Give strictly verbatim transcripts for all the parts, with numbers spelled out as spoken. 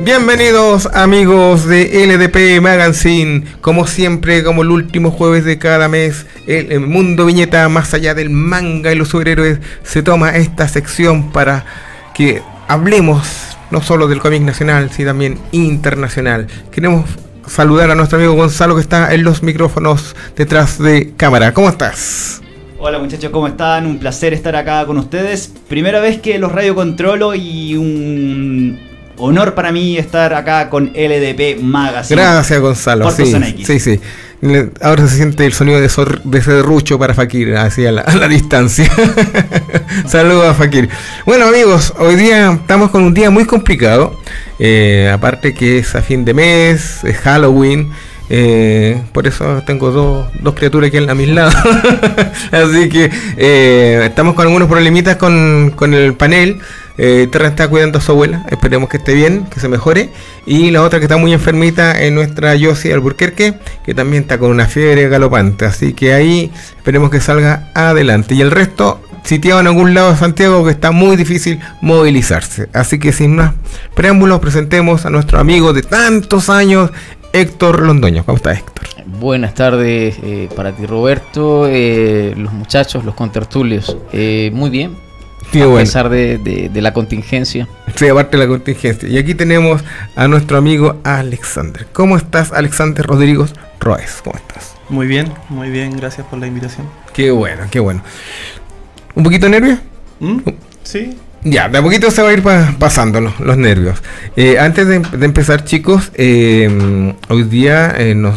Bienvenidos amigos de L D P Magazine, como siempre, como el último jueves de cada mes, el, el Mundo Viñeta, más allá del manga y los superhéroes, se toma esta sección para que hablemos no solo del cómic nacional, sino también internacional. Queremos saludar a nuestro amigo Gonzalo, que está en los micrófonos detrás de cámara. ¿Cómo estás? Hola muchachos, ¿cómo están? Un placer estar acá con ustedes. Primera vez que los radiocontrolo y un honor para mí estar acá con L D P Magazine. Gracias, Gonzalo. Sí, sí, sí. Ahora se siente el sonido de, sor, de serrucho para Fakir, así a la, a la distancia. Saludos a Fakir. Bueno amigos, hoy día estamos con un día muy complicado. Eh, aparte que es a fin de mes, es Halloween. Eh, por eso tengo dos, dos criaturas aquí a mis lados. Así que eh, estamos con algunos problemitas con, con el panel. eh, Terra está cuidando a su abuela, esperemos que esté bien, que se mejore. Y la otra que está muy enfermita es nuestra Josie Alburquerque, que también está con una fiebre galopante. Así que ahí esperemos que salga adelante. Y el resto sitiado en algún lado de Santiago, que está muy difícil movilizarse. Así que sin más preámbulos, presentemos a nuestro amigo de tantos años, Héctor Londoño. ¿Cómo estás, Héctor? Buenas tardes eh, para ti, Roberto, eh, los muchachos, los contertulios. Eh, muy bien, Qué a bueno. pesar de, de, de la contingencia. Sí, aparte de la contingencia. Y aquí tenemos a nuestro amigo Alexander. ¿Cómo estás, Alexander Rodrigo Roes? ¿Cómo estás? Muy bien, muy bien, gracias por la invitación. Qué bueno, qué bueno. ¿Un poquito de nervio? ¿Mm? Sí. Ya, de a poquito se va a ir pa pasando los, los nervios. Eh, antes de, de empezar, chicos, eh, hoy día eh, nos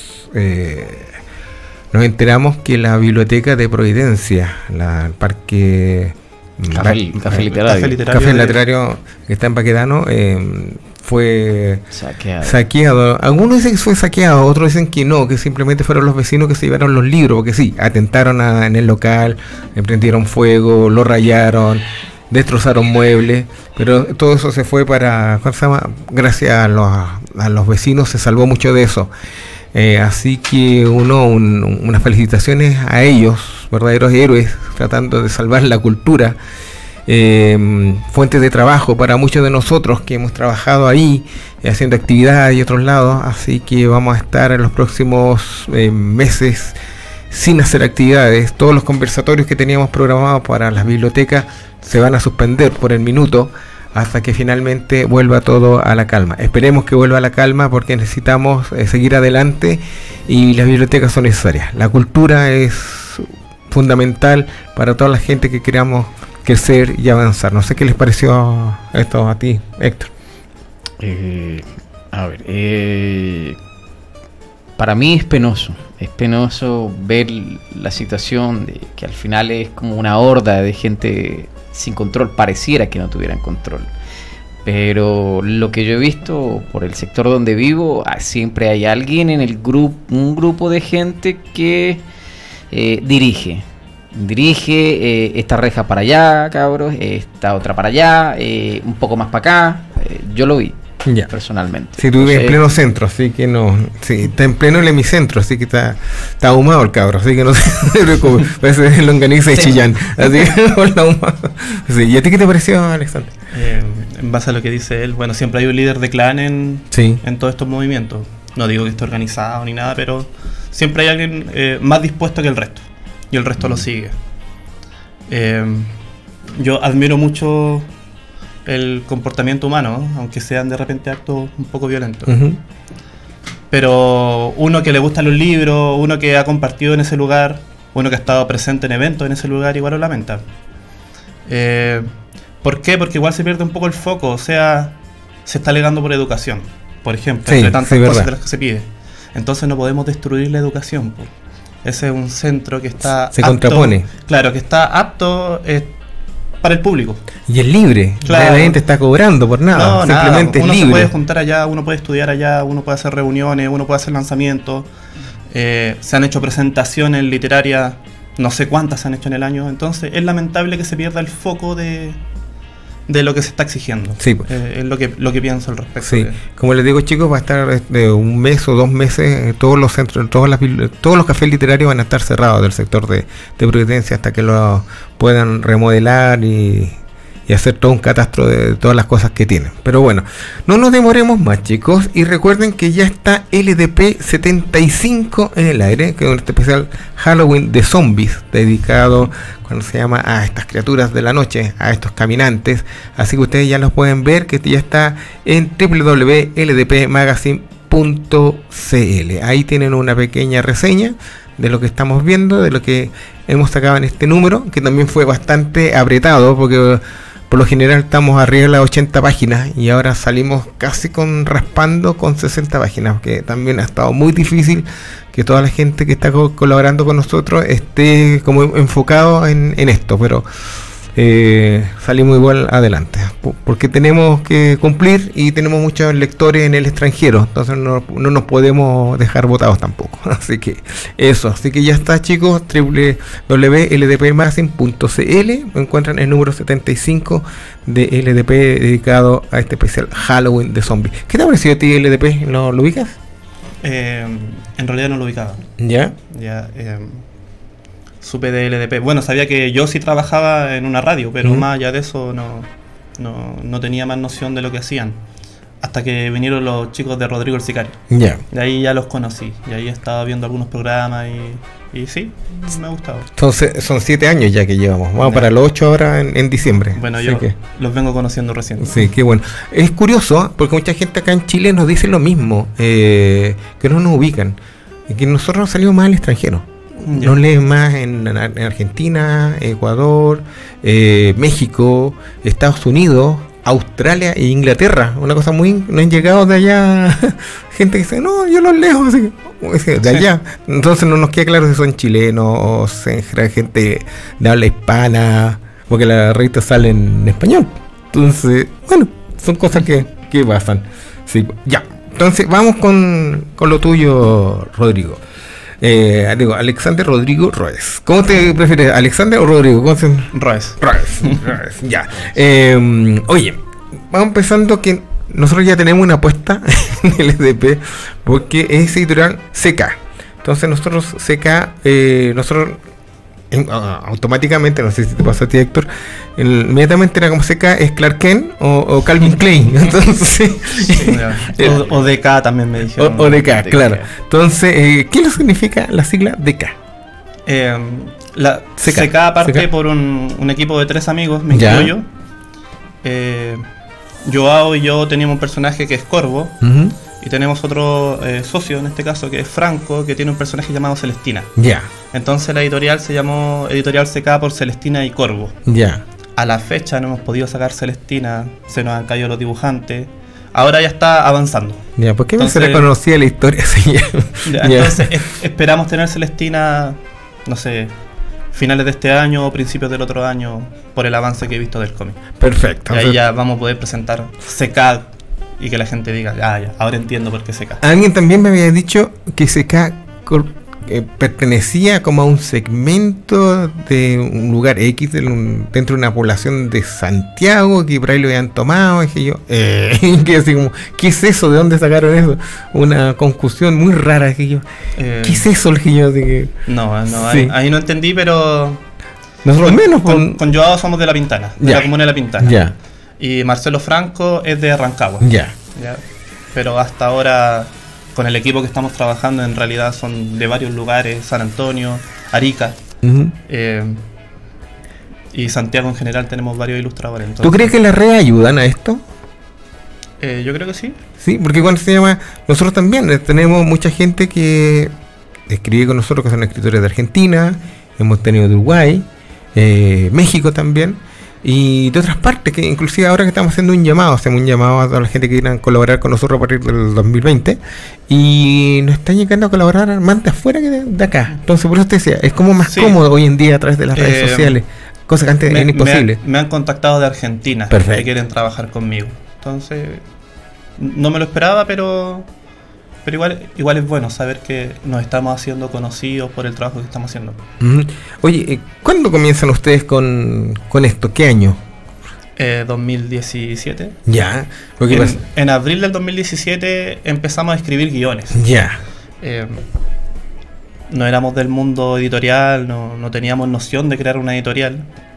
eh, nos enteramos que la biblioteca de Providencia, la, el parque Café, la, café, literario. café literario, café literario que está en Baquedano, eh, fue saqueado. saqueado. Algunos dicen que fue saqueado, otros dicen que no, que simplemente fueron los vecinos que se llevaron los libros, porque sí, atentaron a, en el local, emprendieron fuego, lo rayaron, destrozaron muebles, pero todo eso se fue para, ¿cómo se llama? Gracias a los, a los vecinos se salvó mucho de eso. Eh, así que uno, un, unas felicitaciones a ellos, verdaderos héroes, tratando de salvar la cultura, eh, fuentes de trabajo para muchos de nosotros que hemos trabajado ahí, eh, haciendo actividades y otros lados. Así que vamos a estar en los próximos eh, meses sin hacer actividades. Todos los conversatorios que teníamos programados para las bibliotecas se van a suspender por el minuto hasta que finalmente vuelva todo a la calma. Esperemos que vuelva a la calma, porque necesitamos eh, seguir adelante y las bibliotecas son necesarias. La cultura es fundamental para toda la gente que queramos crecer y avanzar. No sé qué les pareció esto a ti, Héctor. Eh, a ver, eh, para mí es penoso. Es penoso ver la situación de que al final es como una horda de gente sin control, pareciera que no tuvieran control, pero lo que yo he visto por el sector donde vivo, siempre hay alguien en el grupo, un grupo de gente que eh, dirige, dirige eh, esta reja para allá, cabros, esta otra para allá, eh, un poco más para acá, eh, yo lo vi. Ya. Personalmente. Si tú vives en pleno centro, así que no. Sí, está en pleno hemicentro, así que está, está ahumado el cabro, así que no se preocupe. Parece longaniza de sí. Chillán. Así que sí. ¿Y a ti qué te pareció, Alexander? Eh, en base a lo que dice él, bueno, siempre hay un líder de clan en, sí. en todos estos movimientos. No digo que esté organizado ni nada, pero siempre hay alguien eh, más dispuesto que el resto. Y el resto mm. lo sigue. Eh, yo admiro mucho el comportamiento humano, aunque sean de repente actos un poco violentos. Uh-huh. Pero uno que le gustan los libros, uno que ha compartido en ese lugar, uno que ha estado presente en eventos en ese lugar, igual lo lamenta. Eh, ¿Por qué? Porque igual se pierde un poco el foco, o sea, se está alegando por educación, por ejemplo, sí, entre tantas sí, cosas de las que se pide. Entonces no podemos destruir la educación, po. Ese es un centro que está se apto, contrapone. Claro, que está apto eh, para el público. Y es libre, claro. La gente está cobrando por nada, no, simplemente nada. Uno es libre. se puede juntar allá, uno puede estudiar allá, uno puede hacer reuniones, uno puede hacer lanzamientos. Eh, se han hecho presentaciones literarias, no sé cuántas se han hecho en el año. Entonces es lamentable que se pierda el foco de, de lo que se está exigiendo. Sí. Eh, es lo que, lo que pienso al respecto. Sí. De... Como les digo, chicos, va a estar de un mes o dos meses, eh, todos los centros, todas las, todos los cafés literarios van a estar cerrados del sector de, de Providencia hasta que lo puedan remodelar y y hacer todo un catastro de todas las cosas que tienen. Pero bueno, no nos demoremos más, chicos, y recuerden que ya está L D P setenta y cinco en el aire, que es un especial Halloween de zombies dedicado, cuando se llama, a estas criaturas de la noche, a estos caminantes. Así que ustedes ya los pueden ver, que ya está en w w w punto l d p magazine punto c l. Ahí tienen una pequeña reseña de lo que estamos viendo, de lo que hemos sacado en este número, que también fue bastante apretado, porque por lo general estamos arriba de las ochenta páginas y ahora salimos casi con raspando con sesenta páginas, que también ha estado muy difícil que toda la gente que está co colaborando con nosotros esté como enfocado en, en esto, pero eh, salimos igual adelante, porque tenemos que cumplir y tenemos muchos lectores en el extranjero, entonces no, no nos podemos dejar botados tampoco. Así que eso, así que ya está, chicos. w w w punto l d p magazine punto c l, encuentran el número setenta y cinco de L D P dedicado a este especial Halloween de zombies. ¿Qué te ha parecido a ti L D P? ¿Lo, lo ubicas? Eh, en realidad no lo ubicaba. ¿Ya? Ya, eh, supe de L D P. Bueno, sabía que yo sí trabajaba en una radio, pero uh-huh. más allá de eso no, no, no tenía más noción de lo que hacían. Hasta que vinieron los chicos de Rodrigo el Sicario. Ya. Yeah. De ahí ya los conocí. Y ahí estaba viendo algunos programas y, y sí, me ha gustado. Entonces son siete años ya que llevamos. Vamos yeah. para los ocho ahora en, en diciembre. Bueno, Así yo que... los vengo conociendo recién. Sí, qué bueno. Es curioso porque mucha gente acá en Chile nos dice lo mismo, eh, que no nos ubican. Que nosotros salimos más al extranjero. Yeah. Nos leen más en, en Argentina, Ecuador, eh, México, Estados Unidos, Australia e Inglaterra. Una cosa muy... No han llegado de allá gente que dice, no, yo los leo así, de allá. Entonces no nos queda claro si son chilenos o si gente de habla hispana, porque la revista sale en español. Entonces, bueno, son cosas que, que pasan. Sí, ya. Entonces vamos con, con lo tuyo, Rodrigo. Eh, digo, Alexander Rodrigo Roes. ¿Cómo te prefieres, Alexander o Rodrigo? ¿Cómo se... Roes. Roes, Roes, ya. Eh, oye, vamos empezando que nosotros ya tenemos una apuesta en el L D P, porque es editorial C K. Entonces nosotros C K, eh, nosotros en, uh, automáticamente, no sé si te pasó a ti, Héctor, el, inmediatamente era como C K es Clark Kent o, o Calvin Klein. Entonces, sí, el, o, o D K también me dijeron. O, o D K, claro. Entonces, eh, ¿qué significa la sigla D K? Eh, la C K, C K parte C K. por un, un equipo de tres amigos, me incluyo yo. Eh, Joao y yo teníamos un personaje que es Corvo. Uh-huh. Y tenemos otro eh, socio, en este caso, que es Franco, que tiene un personaje llamado Celestina. Ya. Yeah. Entonces la editorial se llamó Editorial C K por Celestina y Corvo. Ya. Yeah. A la fecha no hemos podido sacar Celestina, se nos han caído los dibujantes. Ahora ya está avanzando. Ya, yeah, ¿por qué no se le conocía la historia? Sí, ya, yeah. Entonces es, esperamos tener Celestina, no sé, finales de este año o principios del otro año, por el avance que he visto del cómic. Perfecto. Y ahí ya vamos a poder presentar C K y que la gente diga, ah, ya, ahora entiendo por qué C K. Alguien también me había dicho que C K eh, pertenecía como a un segmento de un lugar X de un, dentro de una población de Santiago, que por ahí lo habían tomado. Dije yo, eh, que así como, ¿qué es eso? ¿De dónde sacaron eso? Una confusión muy rara. Dije yo, eh, ¿qué es eso? Dije yo, de que, no, no, sí. ahí, ahí no entendí, pero nosotros con, menos con, con Joao somos de La Pintana, de ya. la comuna de La Pintana. Ya. Y Marcelo Franco es de Rancagua. Ya. ¿Ya? Pero hasta ahora, con el equipo que estamos trabajando, en realidad son de varios lugares: San Antonio, Arica, uh-huh. eh, y Santiago en general. Tenemos varios ilustradores. Entonces, ¿tú crees que las redes ayudan a esto? Eh, yo creo que sí. Sí, porque cuando se llama, nosotros también eh, tenemos mucha gente que escribe con nosotros, que son escritores de Argentina, hemos tenido de Uruguay, eh, México también, y de otras partes, que inclusive ahora que estamos haciendo un llamado, hacemos un llamado a toda la gente que quieran colaborar con nosotros a partir del dos mil veinte, y nos están llegando a colaborar más de afuera que de, de acá. Entonces, por eso te decía, es como más sí. cómodo hoy en día a través de las redes eh, sociales, cosa que antes me, era imposible. Me, me han contactado de Argentina. Perfecto. Que quieren trabajar conmigo. Entonces, no me lo esperaba, pero pero igual igual es bueno saber que nos estamos haciendo conocidos por el trabajo que estamos haciendo. Uh-huh. Oye, ¿cuándo comienzan ustedes con, con esto? ¿Qué año? Eh, dos mil diecisiete. Ya. En, en abril del dos mil diecisiete empezamos a escribir guiones. Ya. Eh, no éramos del mundo editorial, no, no teníamos noción de crear una editorial.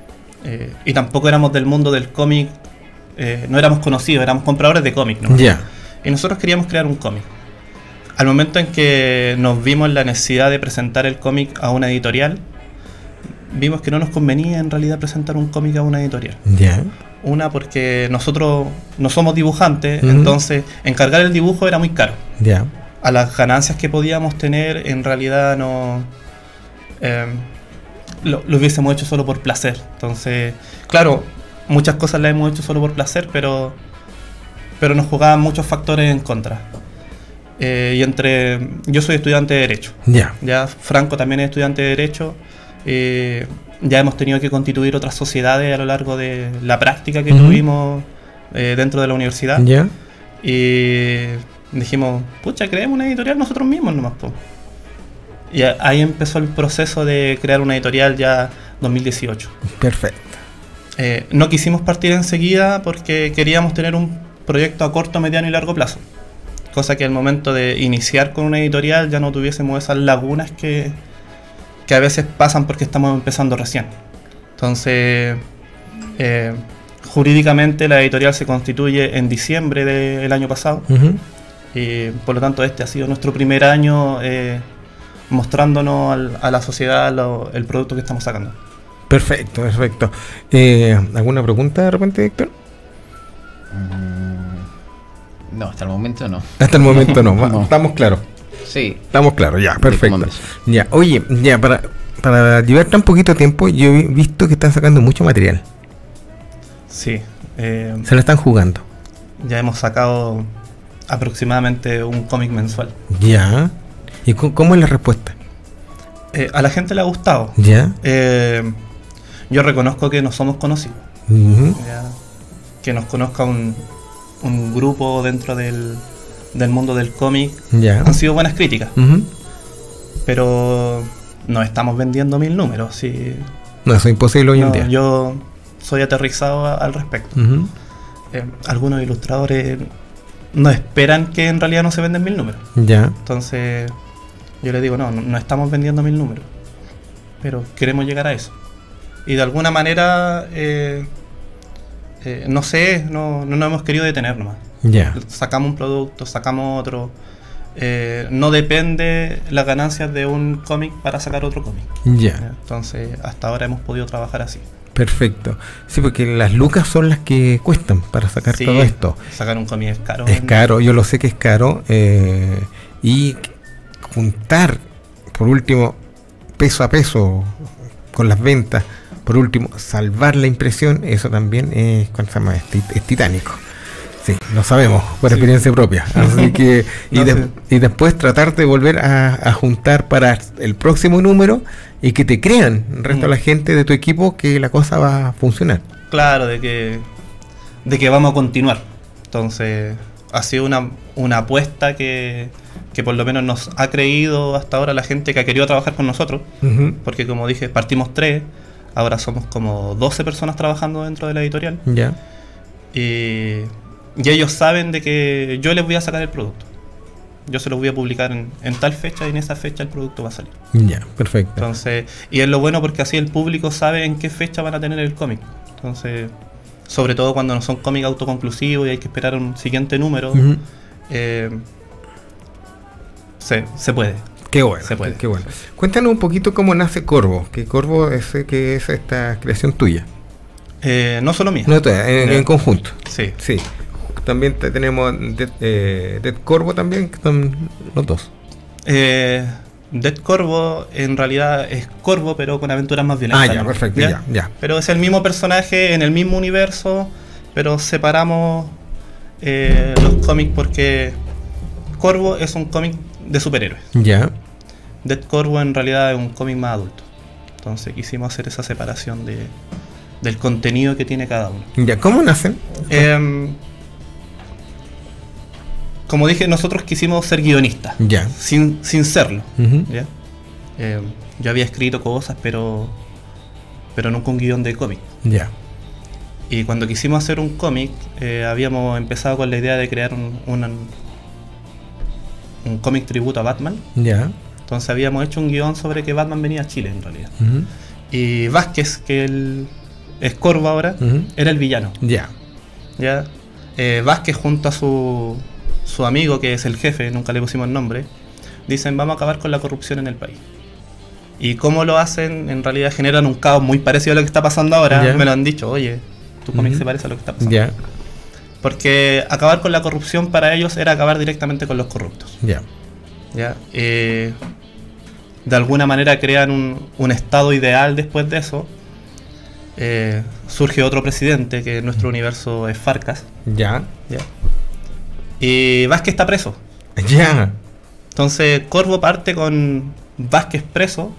Eh, y tampoco éramos del mundo del cómic, eh, no éramos conocidos, éramos compradores de cómic, ¿no? Yeah. Y nosotros queríamos crear un cómic. Al momento en que nos vimos la necesidad de presentar el cómic a una editorial, vimos que no nos convenía en realidad presentar un cómic a una editorial. Yeah. Una, porque nosotros no somos dibujantes, uh-huh. entonces encargar el dibujo era muy caro. Yeah. A las ganancias que podíamos tener, en realidad no... Eh, lo, lo hubiésemos hecho solo por placer. Entonces, claro, muchas cosas las hemos hecho solo por placer, pero, pero nos jugaban muchos factores en contra. Eh, y entre... Yo soy estudiante de Derecho. Yeah. Ya Franco también es estudiante de Derecho. Eh, ya hemos tenido que constituir otras sociedades a lo largo de la práctica que uh-huh. tuvimos eh, dentro de la universidad. Yeah. Y dijimos, pucha, creemos una editorial nosotros mismos nomás, po. Y ahí empezó el proceso de crear una editorial ya dos mil dieciocho. Perfecto. Eh, no quisimos partir enseguida porque queríamos tener un proyecto a corto, mediano y largo plazo. Cosa que al momento de iniciar con una editorial ya no tuviésemos esas lagunas que, que a veces pasan porque estamos empezando recién. Entonces, eh, jurídicamente la editorial se constituye en diciembre del año pasado. Uh-huh. Y por lo tanto este ha sido nuestro primer año eh, mostrándonos al, a la sociedad lo, el producto que estamos sacando. Perfecto, perfecto. Eh, ¿Alguna pregunta de repente, Héctor? No, hasta el momento no. Hasta el momento no, no. Estamos claros. Sí. Estamos claros, ya, perfecto. Ya, oye, ya, para, para llevar tan poquito tiempo, yo he visto que están sacando mucho material. Sí. Eh, Se lo están jugando. Ya hemos sacado aproximadamente un cómic mensual. Ya. ¿Y cómo es la respuesta? Eh, a la gente le ha gustado. Ya. Eh, yo reconozco que no somos conocidos. Uh-huh. Ya, que nos conozca un, un grupo dentro del, del mundo del cómic. Ya. Han sido buenas críticas. Uh-huh. Pero no estamos vendiendo mil números. Sí. No, eso es imposible hoy no, en día. Yo soy aterrizado a, al respecto. Uh-huh. Eh, algunos ilustradores no esperan que en realidad no se venden mil números. Ya. Entonces yo les digo, no, no, no estamos vendiendo mil números, pero queremos llegar a eso. Y de alguna manera, eh, eh, no sé, no, no nos hemos querido detener nomás. Ya. Sacamos un producto, sacamos otro. Eh, no depende las ganancias de un cómic para sacar otro cómic. Ya. Entonces hasta ahora hemos podido trabajar así. Perfecto. Sí, porque las lucas son las que cuestan para sacar sí, todo esto. Sacar un cómic es caro. Es caro, yo lo sé que es caro. Eh, y juntar, por último, peso a peso con las ventas, por último, salvar la impresión, eso también es, ¿cuánto se llama? Es, es titánico. Sí, lo sabemos por sí. experiencia propia. Así que y, no, de, sí. y después tratar de volver a, a juntar para el próximo número y que te crean el resto mm. de la gente de tu equipo que la cosa va a funcionar. Claro, de que de que vamos a continuar. Entonces ha sido una, una apuesta que, que por lo menos nos ha creído hasta ahora la gente que ha querido trabajar con nosotros. Uh-huh. Porque como dije, partimos tres, ahora somos como doce personas trabajando dentro de la editorial. Ya. Yeah. Y Y ellos saben de que yo les voy a sacar el producto. Yo se los voy a publicar en, en tal fecha y en esa fecha el producto va a salir. Ya, perfecto. Entonces, y es lo bueno porque así el público sabe en qué fecha van a tener el cómic. Entonces, sobre todo cuando no son cómics autoconclusivos y hay que esperar un siguiente número, uh-huh. eh, se, se puede. Qué bueno, se puede. Qué bueno. Cuéntanos un poquito cómo nace Corvo, que Corvo es, que es esta creación tuya. Eh, no solo mía. No, en, en conjunto. Sí. Sí. También te, tenemos Dead, eh, Dead Corvo también, que son los dos. Eh, Dead Corvo en realidad es Corvo, pero con aventuras más violentas. Ah, ya, ¿no? Perfecto, ¿ya? Ya, ya. Pero es el mismo personaje en el mismo universo, pero separamos eh, los cómics porque Corvo es un cómic de superhéroes. Ya. Dead Corvo en realidad es un cómic más adulto. Entonces quisimos hacer esa separación de, del contenido que tiene cada uno. Ya, ¿cómo nacen? Eh, Como dije, nosotros quisimos ser guionistas, ya. sin, sin serlo. Uh-huh. ¿Ya? Eh, yo había escrito cosas, pero pero nunca un guión de cómic. Ya. Y cuando quisimos hacer un cómic, eh, habíamos empezado con la idea de crear un, un, un cómic tributo a Batman. Ya. Entonces habíamos hecho un guión sobre que Batman venía a Chile, en realidad. Uh-huh. Y Vázquez, que el, es Corvo ahora, uh-huh. era el villano. Ya. Ya. Eh, Vázquez junto a su, su amigo, que es el jefe, nunca le pusimos nombre, dicen vamos a acabar con la corrupción en el país. Y cómo lo hacen, en realidad generan un caos muy parecido a lo que está pasando ahora. Yeah. Me lo han dicho, oye, tu cómic uh-huh. se parece a lo que está pasando. Yeah. Porque acabar con la corrupción para ellos era acabar directamente con los corruptos. Yeah. ¿Ya? Eh, de alguna manera crean un, un estado ideal después de eso. Eh, surge otro presidente, que en nuestro universo es Farcas. Ya. ¿Ya? Y Vázquez está preso. Ya. Entonces Corvo parte con Vázquez preso.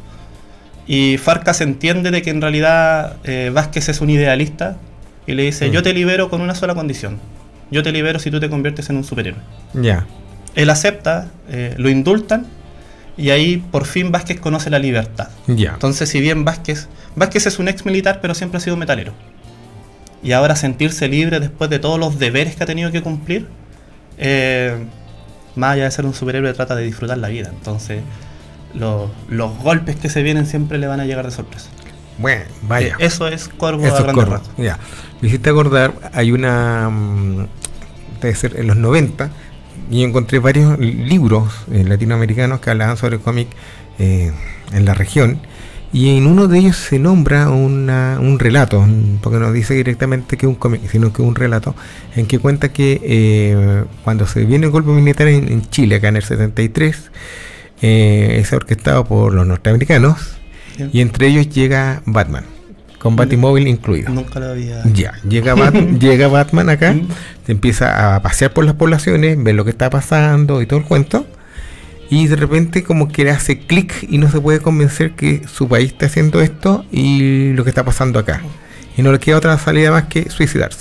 Y Farcas entiende de que en realidad eh, Vázquez es un idealista. Y le dice, mm. yo te libero con una sola condición. Yo te libero si tú te conviertes en un superhéroe. Ya. Él acepta, eh, lo indultan. Y ahí por fin Vázquez conoce la libertad. Ya. Entonces, si bien Vázquez Vázquez es un ex militar, pero siempre ha sido metalero. Y ahora sentirse libre después de todos los deberes que ha tenido que cumplir, eh, más allá de ser un superhéroe, trata de disfrutar la vida. Entonces, lo, los golpes que se vienen siempre le van a llegar de sorpresa. Bueno, vaya. Eh, eso es Corvo eso a grandes rasgos. Ya. Me hiciste acordar, hay una... debe ser en los noventa... y encontré varios libros eh, latinoamericanos que hablaban sobre el cómic eh, en la región, y en uno de ellos se nombra una, un relato, porque no dice directamente que es un cómic, sino que es un relato en que cuenta que eh, cuando se viene el golpe militar en, en Chile, acá en el setenta y tres, eh, es orquestado por los norteamericanos, sí. Y entre ellos llega Batman, con Batimóvil incluido. Nunca lo había... Ya, llega, Bat llega Batman acá, se empieza a pasear por las poblaciones, ve lo que está pasando y todo el cuento, y de repente como que le hace clic y no se puede convencer que su país está haciendo esto y lo que está pasando acá. Y no le queda otra salida más que suicidarse.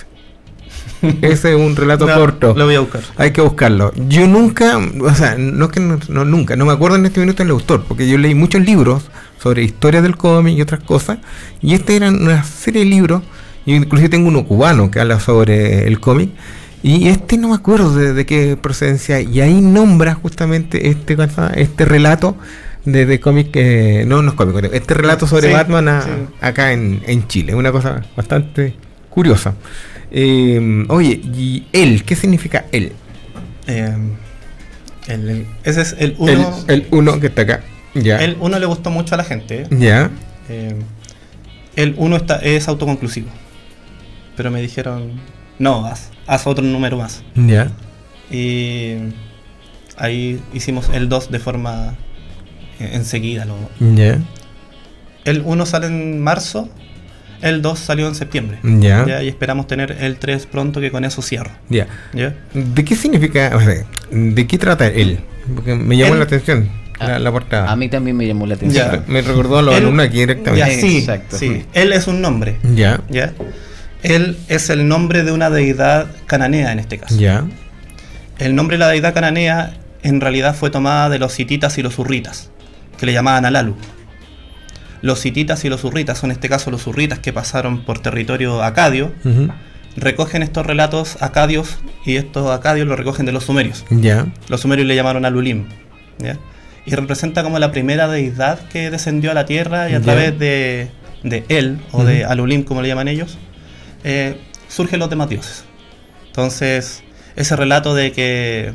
Ese es un relato no, corto. Lo voy a buscar. Hay que buscarlo. Yo nunca, o sea, no es que no, no, nunca, no me acuerdo en este minuto el autor, porque yo leí muchos libros sobre historia del cómic y otras cosas, y este era una serie de libros, yo inclusive tengo uno cubano que habla sobre el cómic, y este no me acuerdo de, de qué procedencia, y ahí nombra justamente este este relato de, de cómic, eh, no, no es cómic, este relato sobre sí, Batman a, sí. acá en, en Chile, una cosa bastante curiosa. Eh, oye, ¿y él? ¿Qué significa él? Eh, el, el, ese es el uno. El, el uno que está acá. Ya. El uno le gustó mucho a la gente. ¿eh? Ya. Eh, el uno está, es autoconclusivo. Pero me dijeron, no, haz, haz otro número más. Ya. Y ahí hicimos el dos de forma eh, enseguida. ¿no? Ya. El uno sale en marzo. El dos salió en septiembre. Ya. ¿ya? Y esperamos tener el tres pronto, que con eso cierro. Ya. ¿Ya? ¿De qué significa, o sea, de qué trata él? Porque me llamó él, la atención la, la portada. A mí también me llamó la atención. Ya. Me recordó a los alumnos aquí directamente. Ya, sí, exacto. Sí. Él es un nombre. Ya. Ya. Él es el nombre de una deidad cananea en este caso. Ya. El nombre de la deidad cananea en realidad fue tomada de los hititas y los hurritas, que le llamaban Alalu. Los hititas y los hurritas, son en este caso los hurritas que pasaron por territorio acadio, uh-huh. recogen estos relatos acadios, y estos acadios los recogen de los sumerios. Ya. Los sumerios le llamaron Alulim, ¿ya? Y representa como la primera deidad que descendió a la tierra, y a ya. través de, de él, o uh-huh. de Alulim como le llaman ellos, eh, surgen los demás dioses. Entonces, ese relato de que,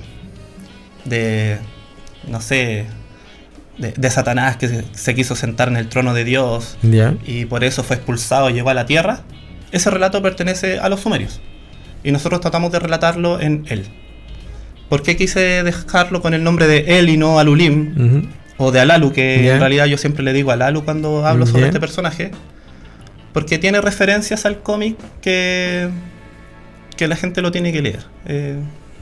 de, no sé... De, de Satanás que se, se quiso sentar en el trono de Dios, yeah. y por eso fue expulsado y llegó a la tierra, ese relato pertenece a los sumerios y nosotros tratamos de relatarlo en él. ¿Por qué quise dejarlo con el nombre de él y no Alulim? Uh-huh. O de Alalu, que yeah. en realidad yo siempre le digo Alalu cuando hablo sobre yeah. este personaje, porque tiene referencias al cómic que, que la gente lo tiene que leer. eh,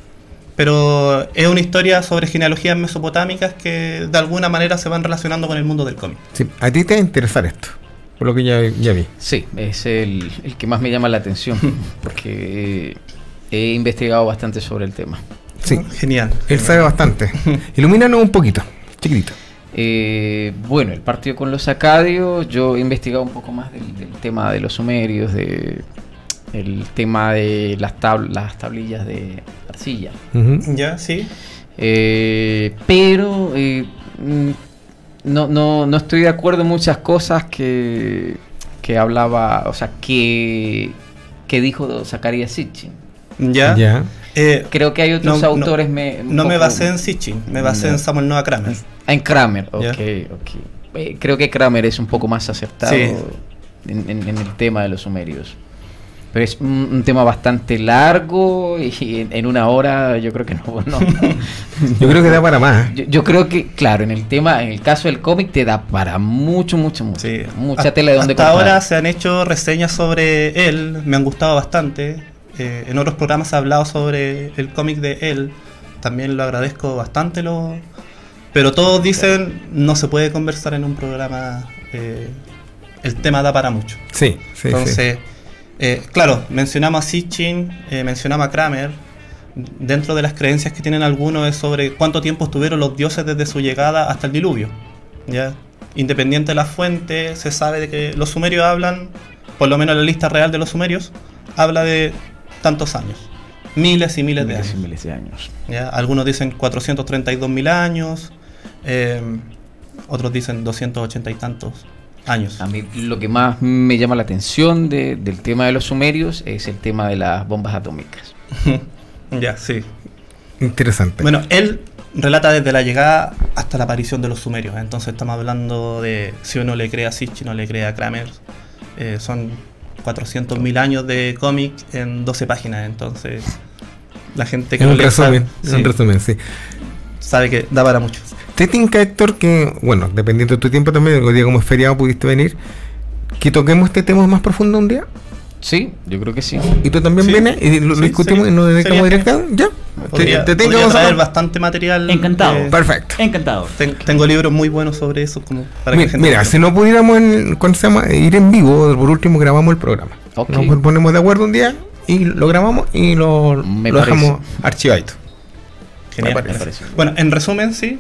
Pero es una historia sobre genealogías mesopotámicas que de alguna manera se van relacionando con el mundo del cómic. Sí, a ti te va a interesar esto, por lo que ya, ya vi. Sí, es el, el que más me llama la atención, porque he investigado bastante sobre el tema. Sí, genial. Él sabe bastante. Ilumínanos un poquito, chiquitito. Eh, bueno, el partido con los acadios, yo he investigado un poco más del, del tema de los sumerios, de... el tema de las, tab las tablillas de arcilla. Uh-huh. Ya, sí. Eh, pero eh, no, no, no estoy de acuerdo en muchas cosas que, que hablaba, o sea, que, que dijo Zacarías Sitchin. Ya. Ya. Eh, Creo que hay otros no, autores. No, me, no poco, me basé en Sitchin, me basé ya. en Samuel Noah Kramer. En Kramer, ok, Ya. ok. Eh, creo que Kramer es un poco más acertado Sí. en, en, en el tema de los sumerios. Pero es un, un tema bastante largo y en, en una hora yo creo que no. no. Yo creo que da para más. Yo, yo creo que, claro, en el tema, en el caso del cómic te da para mucho, mucho, mucho. Sí. Mucha Hasta- tela de donde Hasta cortar. ahora se han hecho reseñas sobre él, me han gustado bastante. Eh, en otros programas se ha hablado sobre el cómic de él, también lo agradezco bastante. Lo... Pero todos dicen, no se puede conversar en un programa, eh, el tema da para mucho. Sí, sí, Entonces, eh, claro, mencionamos a Sitchin, eh, mencionamos a Kramer. Dentro de las creencias que tienen algunos es sobre cuánto tiempo estuvieron los dioses desde su llegada hasta el diluvio. ¿Ya? Independiente de la fuente, se sabe de que los sumerios hablan, por lo menos la lista real de los sumerios, habla de tantos años. Miles y miles de Miles y años. miles de años. ¿Ya? Algunos dicen cuatrocientos treinta y dos mil años, eh, otros dicen doscientos ochenta y tantos años. A mí lo que más me llama la atención de- del tema de los sumerios es el tema de las bombas atómicas. Ya, sí. sí. Interesante. Bueno, él relata desde la llegada hasta la aparición de los sumerios. Entonces estamos hablando de si uno le cree a Sitchin o le cree a Kramer. Eh, son cuatrocientos mil años de cómic en doce páginas. Entonces la gente que En lo un lee resumen, sabe, en un sí, resumen, sí. sabe que da para mucho. ¿Te tinca, Héctor, que, bueno, dependiendo de tu tiempo también, el día como es feriado pudiste venir, que toquemos este tema más profundo un día? Sí, yo creo que sí. ¿Y tú también Sí. vienes y lo, lo Sí, discutimos sería- y nos dedicamos sería directo? ¿Ya? Podría, te, te tengo podría vamos a- traer bastante material. Encantado. eh, Perfecto. Encantado. ten- tengo libros muy buenos sobre eso. Como para que Mi- la gente Mira, lo si sepa. no pudiéramos en- ¿cuándo se llama? Ir en vivo, por último grabamos el programa. Ok. Nos ponemos de acuerdo un día y lo grabamos y lo, Me lo dejamos parece. archivadito. Genial. Me parece. Bueno, en resumen, sí.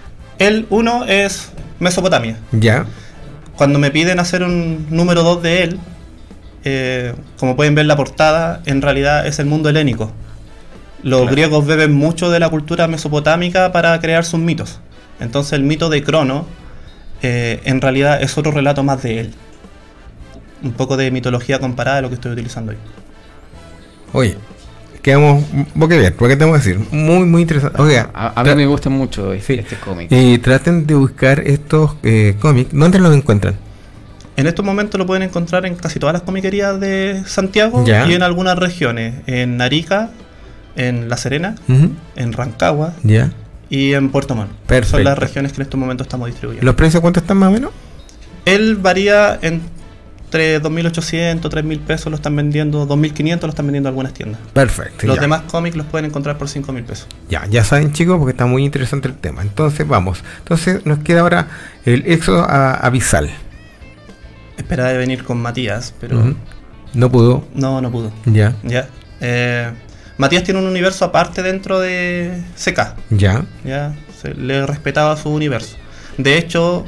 El uno es Mesopotamia. Ya, Cuando me piden hacer un número dos de él, eh, como pueden ver en la portada, en realidad es el mundo helénico. Los Claro. griegos beben mucho de la cultura mesopotámica para crear sus mitos. Entonces el mito de Crono, eh, en realidad es otro relato más de él. Un poco de mitología comparada a lo que estoy utilizando hoy. oye, quedamos boquiabiertos, porque te vamos a decir, muy, muy interesante. Oiga, A, a mí tra- me gusta mucho este, Sí. este cómic. y traten de buscar estos eh, cómics. ¿Dónde los encuentran? En estos momentos lo pueden encontrar en casi todas las comiquerías de Santiago Ya. y en algunas regiones. En Arica, en La Serena, Ujú. en Rancagua Ya. y en Puerto Montt. Perfecto. Son las regiones que en estos momentos estamos distribuyendo. ¿Los precios cuánto están más o menos? Él varía entre dos mil ochocientos, tres mil pesos lo están vendiendo, dos mil quinientos lo están vendiendo algunas tiendas. Perfecto. Los ya. demás cómics los pueden encontrar por cinco mil pesos. Ya, ya saben, chicos, porque está muy interesante el tema. Entonces, vamos. Entonces, nos queda ahora el éxodo a Abisal. Esperaba de venir con Matías, pero Ujú. No pudo. no, no pudo. Ya, Ya. Eh, Matías tiene un universo aparte dentro de C K. ya. Ya, se le respetaba su universo. De hecho,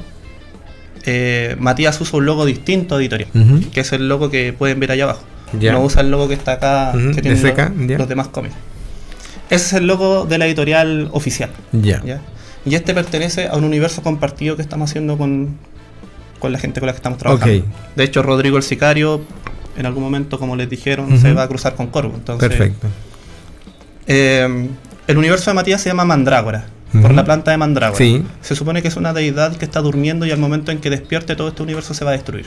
eh, Matías usa un logo distinto editorial, Ujú. que es el logo que pueden ver allá abajo. Ya. No usa el logo que está acá, Ujú, que de tienen C K, los, ya. los demás cómics. Ese es el logo de la editorial oficial. Ya. ¿Ya? Y este pertenece a un universo compartido que estamos haciendo con, con la gente con la que estamos trabajando. Ok. De hecho, Rodrigo el Sicario, en algún momento, como les dijeron, Ujú. se va a cruzar con Corvo. Entonces, Perfecto. eh, el universo de Matías se llama Mandrágora, Ujú. por la planta de Mandrágora. Sí. Se supone que es una deidad que está durmiendo y al momento en que despierte todo este universo se va a destruir.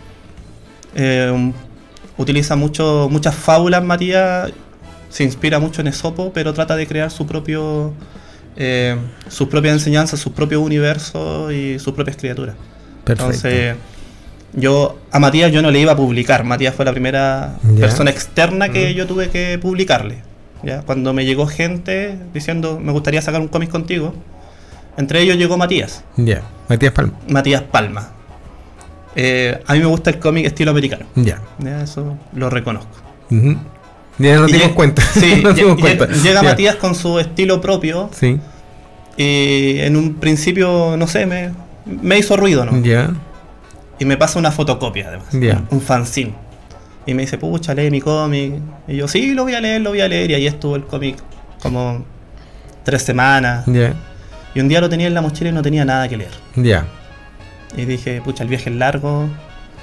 Eh, um, utiliza mucho, muchas fábulas Matías, se inspira mucho en Esopo, pero trata de crear su propio, eh, sus propias enseñanzas, sus propios universos y sus propias criaturas. Perfecto. Entonces, yo a Matías yo no le iba a publicar. Matías fue la primera Ya. persona externa que Mm. yo tuve que publicarle. ¿Ya? Cuando me llegó gente diciendo me gustaría sacar un cómic contigo, entre ellos llegó Matías, Ya. Matías Palma. Matías Palma. Eh, a mí me gusta el cómic estilo americano. Ya. ¿Ya? Eso lo reconozco. Ujú. Ya nos Y dimos lleg- cuenta. Sí, nos lle- dimos lle- cuenta. llega Ya. Matías con su estilo propio Sí. y en un principio, no sé, me, me hizo ruido, ¿no? Ya. Y me pasa una fotocopia además, Ya. un fanzine. Y me dice, pucha, lee mi cómic. Y yo, sí, lo voy a leer, lo voy a leer. Y ahí estuvo el cómic como tres semanas. Ya. Y un día lo tenía en la mochila y no tenía nada que leer. Ya. Y dije, pucha, el viaje es largo.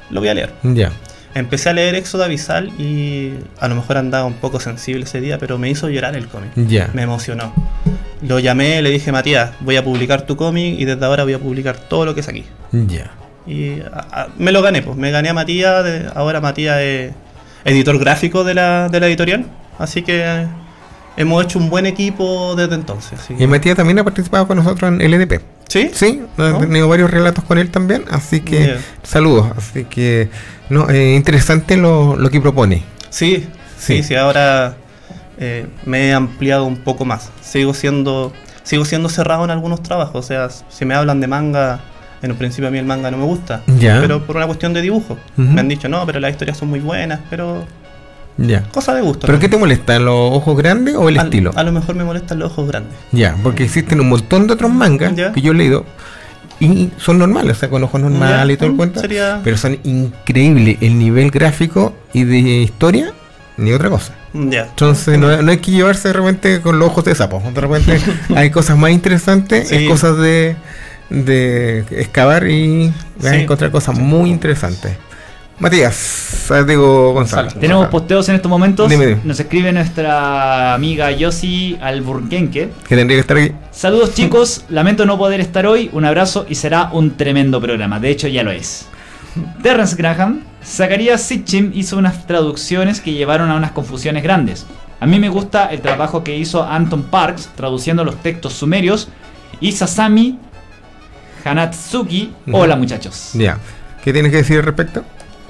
lo voy a leer. Ya. Empecé a leer Éxodo Abisal y a lo mejor andaba un poco sensible ese día, pero me hizo llorar el cómic. Ya. Me emocionó. Lo llamé, le dije, Matías, voy a publicar tu cómic y desde ahora voy a publicar todo lo que saqué. Ya. Y a, a, me lo gané, pues. Me gané a Matías. De, ahora Matías es editor gráfico de la, de la editorial. Así que eh, hemos hecho un buen equipo desde entonces. Y Matías también ha participado con nosotros en L D P. ¿Sí? Sí, he ¿Oh? tenido varios relatos con él también, así que yeah. saludos. Así que, no, eh, interesante lo, lo que propone. Sí, sí, sí, sí ahora eh, me he ampliado un poco más. Sigo siendo, sigo siendo cerrado en algunos trabajos, o sea, si me hablan de manga, en un principio a mí el manga no me gusta, yeah. pero por una cuestión de dibujo. Uh-huh. Me han dicho, no, pero las historias son muy buenas, pero... Ya. Cosa de gusto. ¿Pero ¿no? qué te molesta? ¿Los ojos grandes o el a, estilo? A lo mejor me molestan los ojos grandes. Ya, porque existen un montón de otros mangas ¿Ya? que yo he leído y son normales, o sea, con ojos normales ¿Ya? y todo el cuento. Sería... Pero son increíbles el nivel gráfico y de historia, ni otra cosa. Ya. Entonces no, no hay que llevarse de repente con los ojos de sapo. De repente hay cosas más interesantes, sí. es cosas de, de excavar y vas sí. a encontrar cosas sí. muy interesantes. Matías, digo Gonzalo. Tenemos posteos en estos momentos. Dime, dime. Nos escribe nuestra amiga Yossi Alburquenque. Que tendría que estar aquí. Saludos chicos, lamento no poder estar hoy. Un abrazo y será un tremendo programa. De hecho ya lo es. Terrence Graham. Zacharias Sitchin hizo unas traducciones que llevaron a unas confusiones grandes. A mí me gusta el trabajo que hizo Anton Parks traduciendo los textos sumerios. Y Sasami Hanatsuki. No. Hola muchachos. Ya. ¿Qué tienes que decir al respecto?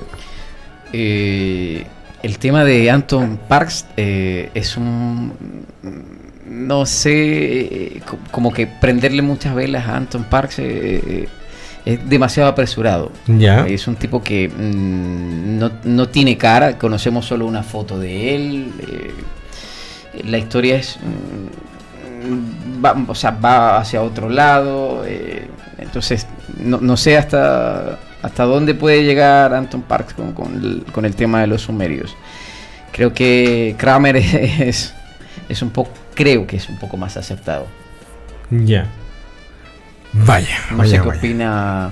Eh, el tema de Anton Parks eh, es un, no sé, eh, como que prenderle muchas velas a Anton Parks eh, eh, es demasiado apresurado. Ya. Es un tipo que mm, no, no tiene cara, conocemos solo una foto de él. Eh, la historia es, mm, va, o sea, va hacia otro lado. Eh, entonces, no, no sé hasta... ¿Hasta dónde puede llegar Anton Parks con, con, el, con el tema de los sumerios? Creo que Kramer es, es un poco, creo que es un poco más acertado. Ya. Vaya. No vaya, sé qué vaya. opina.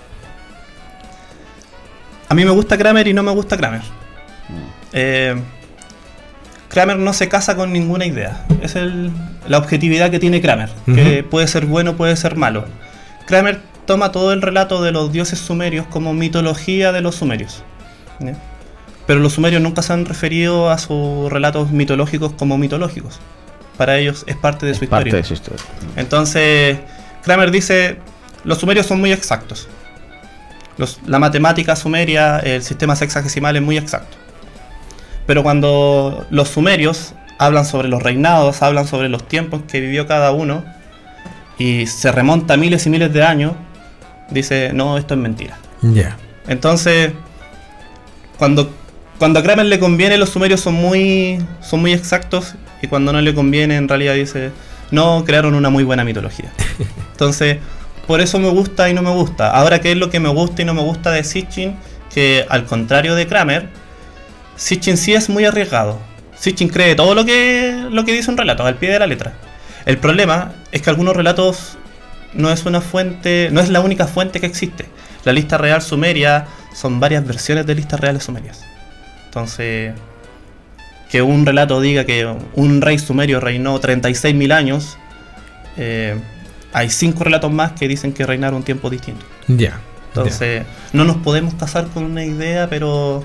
A mí me gusta Kramer y no me gusta Kramer. Mm. Eh, Kramer no se casa con ninguna idea. Es el, la objetividad que tiene Kramer. Uh-huh. Que puede ser bueno, puede ser malo. Kramer toma todo el relato de los dioses sumerios como mitología de los sumerios, ¿sí? Pero los sumerios nunca se han referido a sus relatos mitológicos como mitológicos. Para ellos es parte de, es su, parte historia. de su historia. Entonces Kramer dice, los sumerios son muy exactos. Los, la matemática sumeria, el sistema sexagesimal es muy exacto. Pero cuando los sumerios hablan sobre los reinados, hablan sobre los tiempos que vivió cada uno, y se remonta miles y miles de años, dice, no, esto es mentira. Ya. Yeah. Entonces, cuando, cuando a Kramer le conviene, los sumerios son muy, son muy exactos, y cuando no le conviene, en realidad dice, no, crearon una muy buena mitología. Entonces, por eso me gusta y no me gusta. Ahora, ¿qué es lo que me gusta y no me gusta de Sitchin? Que al contrario de Kramer, Sitchin sí es muy arriesgado. Sitchin cree todo lo que, lo que dice un relato, al pie de la letra. El problema es que algunos relatos no es una fuente, no es la única fuente que existe. La lista real sumeria son varias versiones de listas reales sumerias. Entonces, que un relato diga que un rey sumerio reinó treinta y seis mil años, eh, hay cinco relatos más que dicen que reinaron un tiempo distinto. Ya. Yeah. Entonces, yeah. no nos podemos casar con una idea, pero...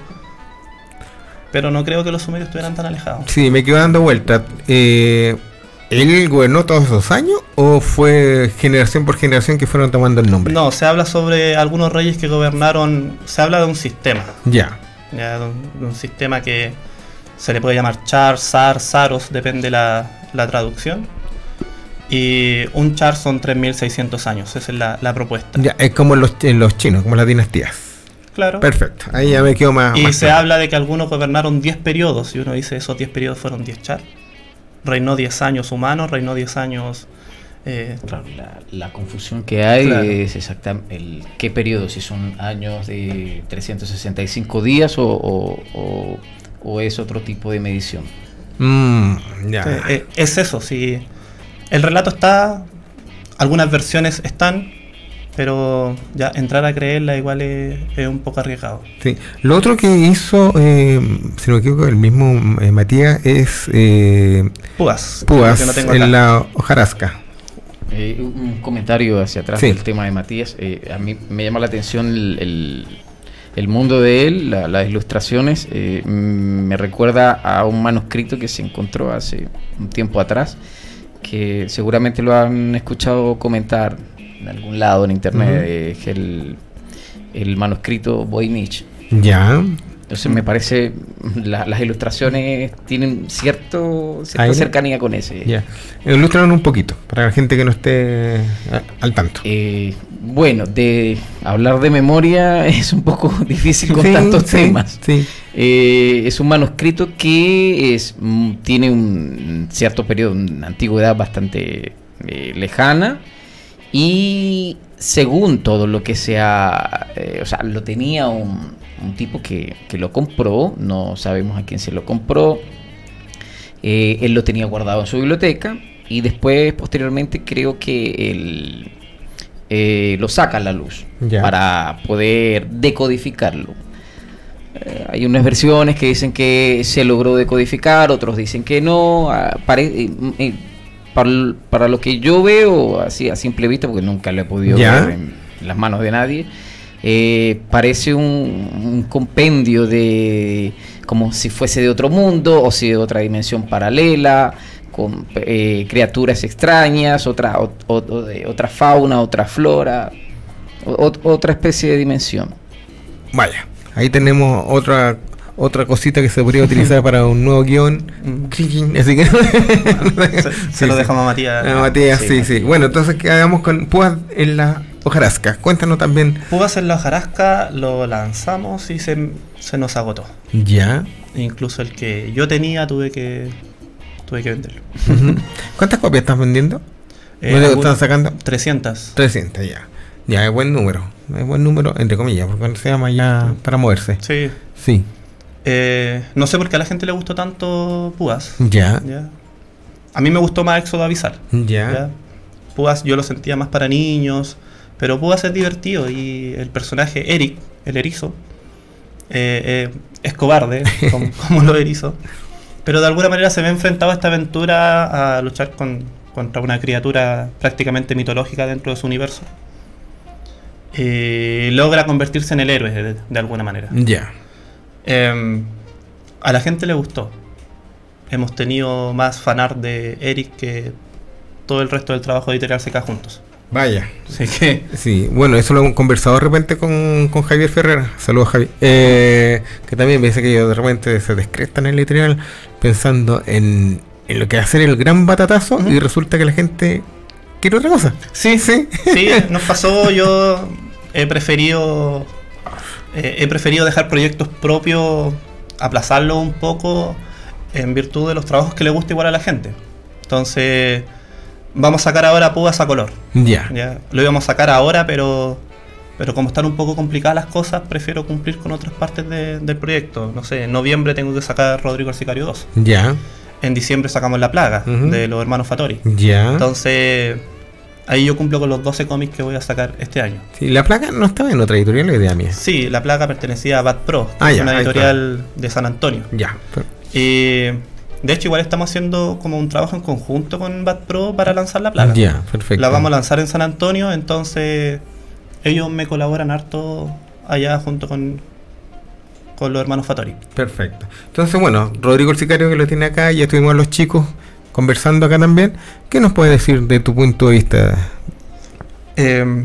Pero no creo que los sumerios estuvieran tan alejados. Sí, me quedo dando vueltas. Eh... ¿Él gobernó todos esos años o fue generación por generación que fueron tomando el nombre? No, se habla sobre algunos reyes que gobernaron, se habla de un sistema. Ya. Ya, de un, de un sistema que se le puede llamar char, zar, zaros, depende la, la traducción. Y un char son tres mil seiscientos años, esa es la, la propuesta. Ya, es como en los, en los chinos, como las dinastías. Claro. Perfecto, ahí ya me quedo más. Y más se claro. habla de que algunos gobernaron diez periodos, y uno dice esos diez periodos fueron diez char. Reinó diez años humanos, reinó diez años... Eh, claro, la, la confusión que hay claro. es exactamente el qué periodo, si son años de trescientos sesenta y cinco días o, o, o, o es otro tipo de medición. Mm, ya. Eh, eh, es eso, si el relato está, algunas versiones están, pero ya entrar a creerla igual es, es un poco arriesgado. Sí. Lo otro que hizo, eh, si no me equivoco, el mismo eh, Matías es eh, Púas, Púas no tengo en la hojarasca. Eh, un comentario hacia atrás sí. del tema de Matías. Eh, a mí me llama la atención el, el, el mundo de él, la, las ilustraciones. Eh, me recuerda a un manuscrito que se encontró hace un tiempo atrás, que seguramente lo han escuchado comentar en algún lado en internet. Uh-huh. eh, el, el manuscrito Voynich. Ya. Entonces me parece la, las ilustraciones tienen cierto cierta Ahí, cercanía con ese. Ya. Ilústranos un poquito para la gente que no esté a, al tanto. Eh, bueno, de hablar de memoria es un poco difícil con sí, tantos sí, temas. Sí. Eh, es un manuscrito que es tiene un cierto periodo, una antigüedad bastante eh, lejana, y según todo lo que sea, eh, o sea, lo tenía un un tipo que, que lo compró, no sabemos a quién se lo compró, eh, él lo tenía guardado en su biblioteca y después, posteriormente, creo que él eh, lo saca a la luz ya. para poder decodificarlo. Eh, hay unas versiones que dicen que se logró decodificar, otros dicen que no. Ah, pare, eh, eh, para, para lo que yo veo, así a simple vista, porque nunca lo he podido ya. ver en las manos de nadie, Eh, parece un, un compendio de como si fuese de otro mundo o si de otra dimensión paralela, con eh, criaturas extrañas, otra o, o, de otra fauna, otra flora, o, otra especie de dimensión. Vaya, ahí tenemos otra otra cosita que se podría utilizar para un nuevo guión. Así que se, se sí, lo dejamos a Matías. A Matías, sí, sí, sí. Bueno, entonces quedamos con Púas en la hojarasca. Cuéntanos también. Púas en la hojarasca lo lanzamos y se, se nos agotó. Ya. Incluso el que yo tenía tuve que tuve que venderlo. Uh-huh. ¿Cuántas copias estás vendiendo? Eh, ¿Cuántas están sacando? trescientas. trescientas, ya. Ya, es buen número. Es buen número, entre comillas, porque se llama ya para moverse. Sí. Sí. Eh, no sé por qué a la gente le gustó tanto Púas. Ya. ¿Ya? A mí me gustó más Éxodo Abisal. Ya. ¿Ya? Púas yo lo sentía más para niños, pero Púas es divertido y el personaje Eric, el erizo, eh, eh, es cobarde, como, como los erizos, pero de alguna manera se ve enfrentado a esta aventura a luchar con, contra una criatura prácticamente mitológica dentro de su universo. Y logra convertirse en el héroe de, de alguna manera. Ya. Eh, a la gente le gustó. Hemos tenido más fanart de Eric que todo el resto del trabajo editorial se cae juntos. Vaya. Así que... Sí, bueno, eso lo hemos conversado de repente con, con Javier Ferrera. Saludos, Javier. Eh, que también me dice que ellos de repente se descrestan en el editorial pensando en, en lo que va a ser el gran batatazo, uh-huh. y resulta que la gente quiere otra cosa. Sí, sí. Sí, nos pasó. Yo he preferido... Eh, he preferido dejar proyectos propios, aplazarlos un poco en virtud de los trabajos que le gusta igual a la gente. Entonces, vamos a sacar ahora Púas a color. Yeah. Ya. Lo íbamos a sacar ahora, pero pero como están un poco complicadas las cosas, prefiero cumplir con otras partes de, del proyecto. No sé, en noviembre tengo que sacar Rodrigo el Sicario dos. Ya. Yeah. En diciembre sacamos La Plaga, uh-huh. de los hermanos Fattori. Ya. Yeah. Entonces... ahí yo cumplo con los doce cómics que voy a sacar este año. Sí, La Plaga no estaba en otra editorial, la idea mía. Sí, La Plaga pertenecía a Bad Pro, ah, ya, una editorial de San Antonio. Ya. Y de hecho igual estamos haciendo como un trabajo en conjunto con Bad Pro para lanzar La Plaga. Ya, perfecto. La vamos a lanzar en San Antonio, entonces ellos me colaboran harto allá junto con, con los hermanos Fattori. Perfecto. Entonces, bueno, Rodrigo el Sicario, que lo tiene acá, ya estuvimos los chicos conversando acá también. ¿Qué nos puedes decir de tu punto de vista? Eh,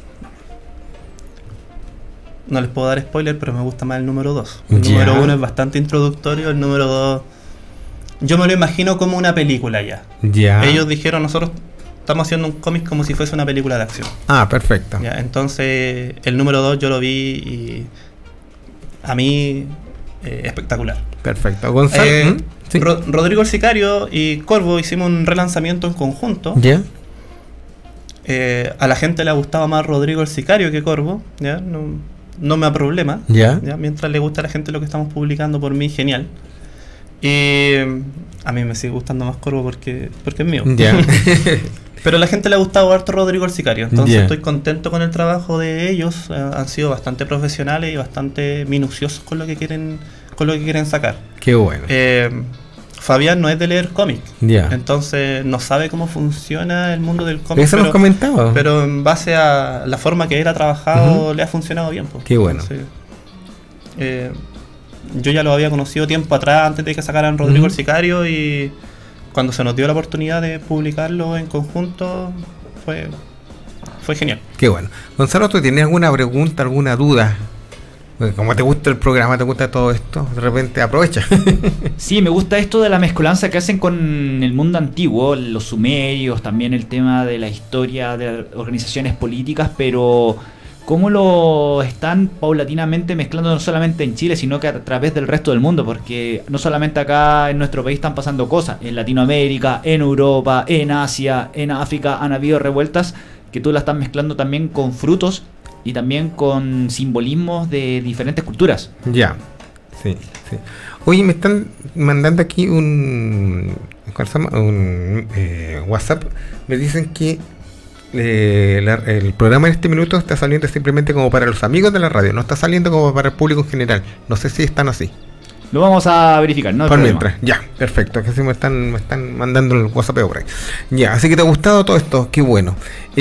no les puedo dar spoiler, pero me gusta más el número dos. El ya. número uno es bastante introductorio, el número dos yo me lo imagino como una película ya. Ya. Ellos dijeron, nosotros estamos haciendo un cómic como si fuese una película de acción. Ah, perfecto. Ya, entonces el número dos yo lo vi y a mí eh, espectacular. Perfecto. Gonzalo. Eh, ¿Mm? Sí. Ro- Rodrigo el Sicario y Corvo hicimos un relanzamiento en conjunto. Ya. Eh, a la gente le ha gustado más Rodrigo el Sicario que Corvo, ¿ya? No, no me da problema. Ya. ¿Ya? Mientras le gusta a la gente lo que estamos publicando, por mí, genial. Y a mí me sigue gustando más Corvo porque, porque es mío. Ya. Pero a la gente le ha gustado harto Rodrigo el Sicario, entonces Yeah. estoy contento con el trabajo de ellos. Eh, han sido bastante profesionales y bastante minuciosos con lo que quieren, con lo que quieren sacar. Qué bueno. Eh, Fabián no es de leer cómics, Ya. entonces no sabe cómo funciona el mundo del cómic. Eso pero, nos comentaba. pero en base a la forma que él ha trabajado, uh-huh. le ha funcionado bien. Pues. Qué bueno. Entonces, eh, yo ya lo había conocido tiempo atrás, antes de que sacaran Rodrigo uh-huh. el Sicario, y cuando se nos dio la oportunidad de publicarlo en conjunto, fue, fue genial. Qué bueno. Gonzalo, ¿tú tienes alguna pregunta, alguna duda? Como te gusta el programa, te gusta todo esto, de repente aprovecha. Sí, me gusta esto de la mezcolanza que hacen con el mundo antiguo, los sumerios, también el tema de la historia de las organizaciones políticas, pero cómo lo están paulatinamente mezclando no solamente en Chile, sino que a través del resto del mundo, porque no solamente acá en nuestro país están pasando cosas, en Latinoamérica, en Europa, en Asia, en África han habido revueltas que tú las estás mezclando también con frutos y también con simbolismos de diferentes culturas. Ya, sí, sí. Oye, me están mandando aquí un, un eh, WhatsApp, me dicen que Eh, la, el programa en este minuto está saliendo simplemente como para los amigos de la radio, no está saliendo como para el público en general. No sé si están así. Lo vamos a verificar, ¿no? Por mientras, ya, perfecto. Que se me están, me están mandando el WhatsApp por ahí. Ya, así que te ha gustado todo esto, qué bueno.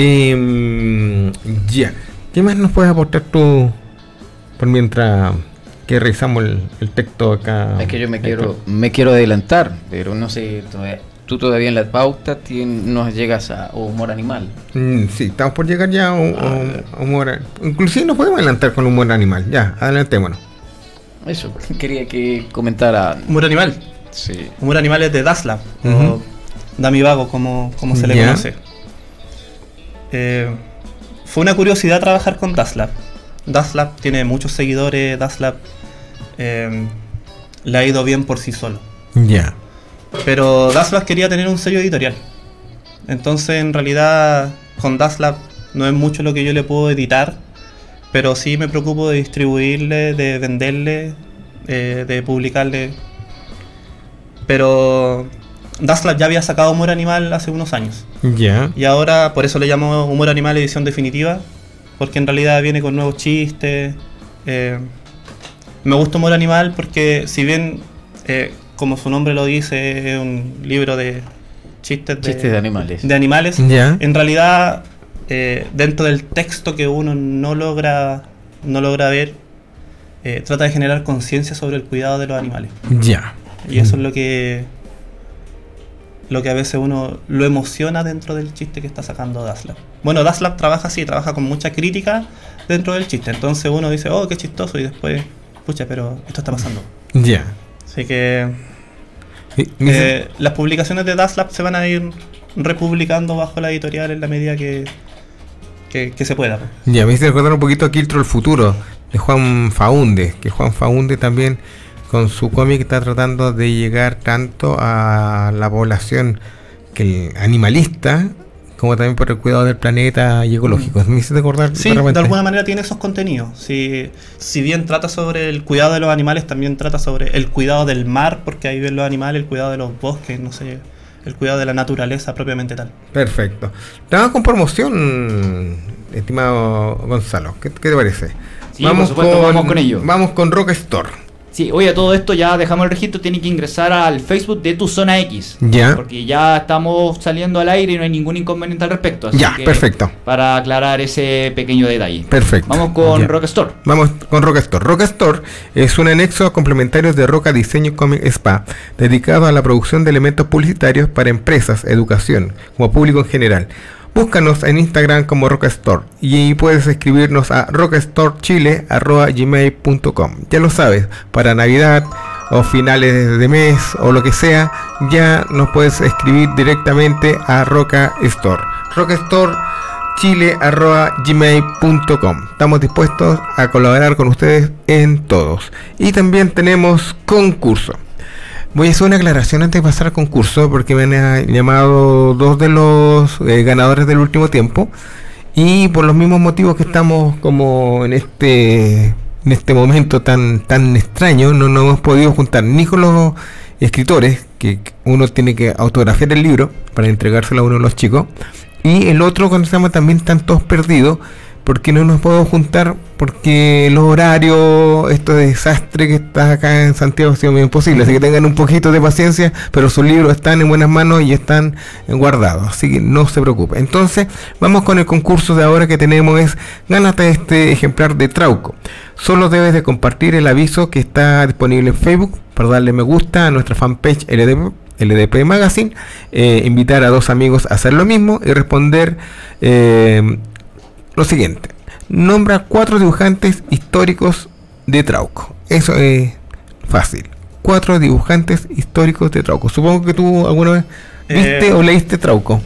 Eh, ya, ¿qué más nos puedes aportar tú por mientras que revisamos el, el texto acá? Es que yo me quiero, me quiero adelantar, pero no sé todavía. Tú todavía en la pauta tien, nos llegas a humor animal. Mm, sí, estamos por llegar ya a, a, a humor. Inclusive nos podemos adelantar con humor animal. Ya, adelantémonos. Eso, quería que comentara. Humor animal. Sí. Humor animal es de Daslab, uh-huh. o Dami Vago, como, como se le ¿Ya? conoce. Eh, fue una curiosidad trabajar con Daslab. Daslab tiene muchos seguidores. Daslab eh, le ha ido bien por sí solo. Ya. Pero Daslab quería tener un sello editorial. Entonces, en realidad, con Daslab no es mucho lo que yo le puedo editar, pero sí me preocupo de distribuirle, de venderle, eh, de publicarle. Pero Daslab ya había sacado Humor Animal hace unos años. Ya. Y ahora, por eso le llamo Humor Animal edición definitiva, porque en realidad viene con nuevos chistes. Eh, me gusta Humor Animal porque, si bien... Eh, como su nombre lo dice, es un libro de chistes de, chistes de animales. De animales. Yeah. En realidad, eh, dentro del texto que uno no logra, no logra ver, eh, trata de generar conciencia sobre el cuidado de los animales. Ya. Yeah. Y eso mm. es lo que, lo que a veces uno lo emociona dentro del chiste que está sacando Daslab. Bueno, Daslab trabaja así, trabaja con mucha crítica dentro del chiste. Entonces uno dice, oh, qué chistoso, y después, pucha, pero esto está pasando. Ya. Yeah. Así que eh, las publicaciones de Daslab se van a ir republicando bajo la editorial en la medida que, que, que se pueda. Ya, me hice recordar un poquito a Quiltro el futuro, de Juan Faúnde, que Juan Faúnde también con su cómic está tratando de llegar tanto a la población que el animalista, como también por el cuidado del planeta y ecológico. ¿Me hiciste acordar? Sí, de, de alguna manera tiene esos contenidos. Si, si bien trata sobre el cuidado de los animales, también trata sobre el cuidado del mar, porque ahí ven los animales, el cuidado de los bosques, no sé, el cuidado de la naturaleza propiamente tal. Perfecto. Estamos con promoción, estimado Gonzalo. ¿Qué, qué te parece? Sí, vamos, por supuesto, con, vamos con ello. Vamos con Rock Store. Sí, oye, a todo esto ya dejamos el registro, tienen que ingresar al Facebook de Tu Zona X. Ya. Porque ya estamos saliendo al aire y no hay ningún inconveniente al respecto. Así ya, que, perfecto. Para aclarar ese pequeño detalle. Perfecto. Vamos con ya. Rock Store. Vamos con Rock Store. Rock Store es un anexo complementario de Roca Diseño Comic Spa, dedicado a la producción de elementos publicitarios para empresas, educación, como público en general. Búscanos en Instagram como Rock Store y puedes escribirnos a rockstore.chile arroba gmail punto com. Ya lo sabes, para Navidad o finales de mes o lo que sea, ya nos puedes escribir directamente a Roca Store. rockstore.chile arroba gmail punto com. Estamos dispuestos a colaborar con ustedes en todos. Y también tenemos concurso. Voy a hacer una aclaración antes de pasar al concurso, porque me han llamado dos de los eh, ganadores del último tiempo, y por los mismos motivos que estamos como en este en este momento tan tan extraño, no nos hemos podido juntar ni con los escritores, que uno tiene que autografiar el libro para entregárselo a uno de los chicos, Y el otro, cuando se llama, también están todos perdidos, porque no nos podemos juntar, porque los horarios, este desastre que está acá en Santiago ha sido muy imposible, así que tengan un poquito de paciencia, pero sus libros están en buenas manos y están guardados, así que no se preocupe. Entonces, vamos con el concurso de ahora que tenemos, es gánate este ejemplar de Trauco. Solo debes de compartir el aviso que está disponible en Facebook, para darle me gusta a nuestra fanpage L D P, L D P Magazine, eh, invitar a dos amigos a hacer lo mismo y responder eh, lo siguiente: nombra cuatro dibujantes históricos de Trauco. Eso es fácil. Cuatro dibujantes históricos de Trauco. Supongo que tú alguna vez viste eh, o leíste Trauco.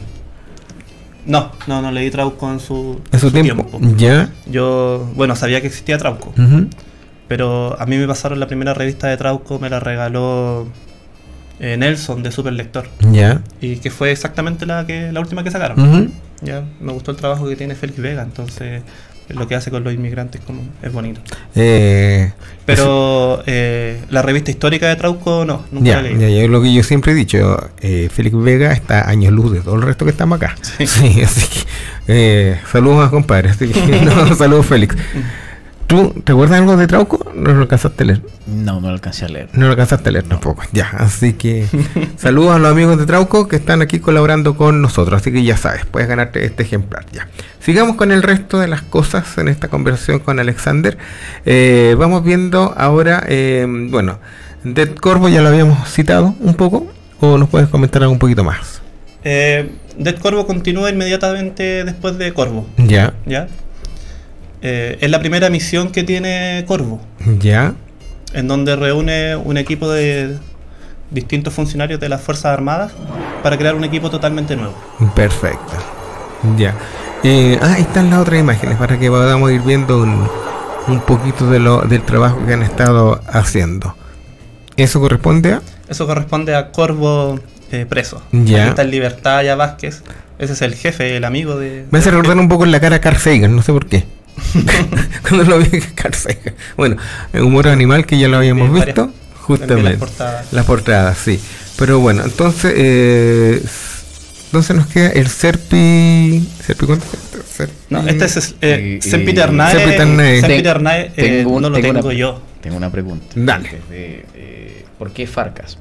No, no, no leí Trauco en su, en su, su tiempo. tiempo. Ya. Yo, bueno, sabía que existía Trauco, uh-huh. pero a mí me pasaron la primera revista de Trauco, me la regaló eh, Nelson de Super Lector. Ya. Y que fue exactamente la que la última que sacaron. Uh-huh. Ya, me gustó el trabajo que tiene Félix Vega, entonces lo que hace con los inmigrantes como es bonito. Eh, Pero eh, la revista histórica de Trauco no, nunca ya, la leí. Ya, ya, lo que yo siempre he dicho, eh, Félix Vega está a años luz de todo el resto que estamos acá. Sí, sí, así que eh, saludos a compadre. Así que, no, saludos Félix. ¿Tú te acuerdas algo de Trauco? No lo alcanzaste a leer. No, no lo alcancé a leer. No lo alcanzaste a leer tampoco. Ya, así que saludos a los amigos de Trauco que están aquí colaborando con nosotros. Así que ya sabes, puedes ganarte este ejemplar. Ya. Sigamos con el resto de las cosas en esta conversación con Alexander. Eh, vamos viendo ahora, eh, bueno, Dead Corvo ya lo habíamos citado un poco, o nos puedes comentar algo un poquito más. Eh, Dead Corvo continúa inmediatamente después de Corvo. Ya. Ya. Eh, es la primera misión que tiene Corvo. Ya. En donde reúne un equipo de distintos funcionarios de las Fuerzas Armadas para crear un equipo totalmente nuevo. Perfecto. Ya. Eh, ah, ahí están las otras imágenes para que podamos ir viendo un, un poquito de lo, del trabajo que han estado haciendo. ¿Eso corresponde a? Eso corresponde a Corvo eh, preso. Ya. Aquí está en libertad ya Vázquez. Ese es el jefe, el amigo de... Me hace recordar un poco en la cara a Carl Sagan, no sé por qué. Cuando lo vi, Carl Sagan. Bueno, el humor animal que ya lo habíamos sí, visto, justamente. Las portadas. Las portadas, sí. Pero bueno, entonces, eh, entonces nos queda el Serpi. ¿Serpi cuánto? Serpi... No, este es eh, y, Sempiternae. Sempiternae. Sempiternae eh, tengo, no lo tengo tengo una, yo. Tengo una pregunta. Dale. De, eh, ¿Por qué Farcas?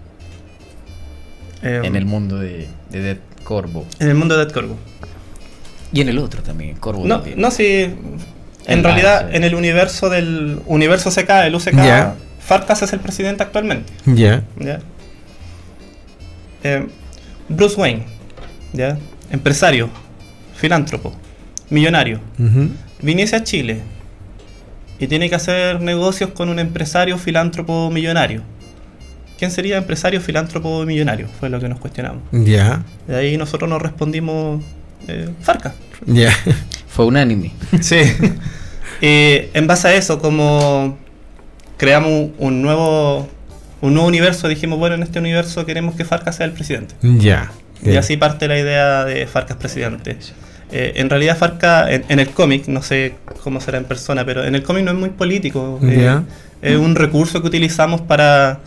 Eh, en el mundo de, de Dead Corvo. En el mundo de Dead Corvo. Y en el otro también, Corvo. No, también. no, sí. En el realidad, ah, sí. en el universo del universo C K, el U C K, yeah. Farcas es el presidente actualmente. Ya. Yeah. Yeah. Eh, Bruce Wayne, ¿ya? Yeah. Empresario, filántropo, millonario. Uh-huh. Viniese a Chile y tiene que hacer negocios con un empresario, filántropo, millonario. ¿Quién sería empresario, filántropo, millonario? Fue lo que nos cuestionamos. Ya. Yeah. De ahí nosotros nos respondimos eh, Farcas. Ya. Yeah. Fue unánime. Sí. Y en base a eso, como creamos un nuevo un nuevo universo, dijimos, bueno, en este universo queremos que Farcas sea el presidente. Ya. Yeah. Y así parte la idea de Farcas presidente. Eh, en realidad Farcas, en, en el cómic, no sé cómo será en persona, pero en el cómic no es muy político. Ya. Yeah. Eh, es un recurso que utilizamos para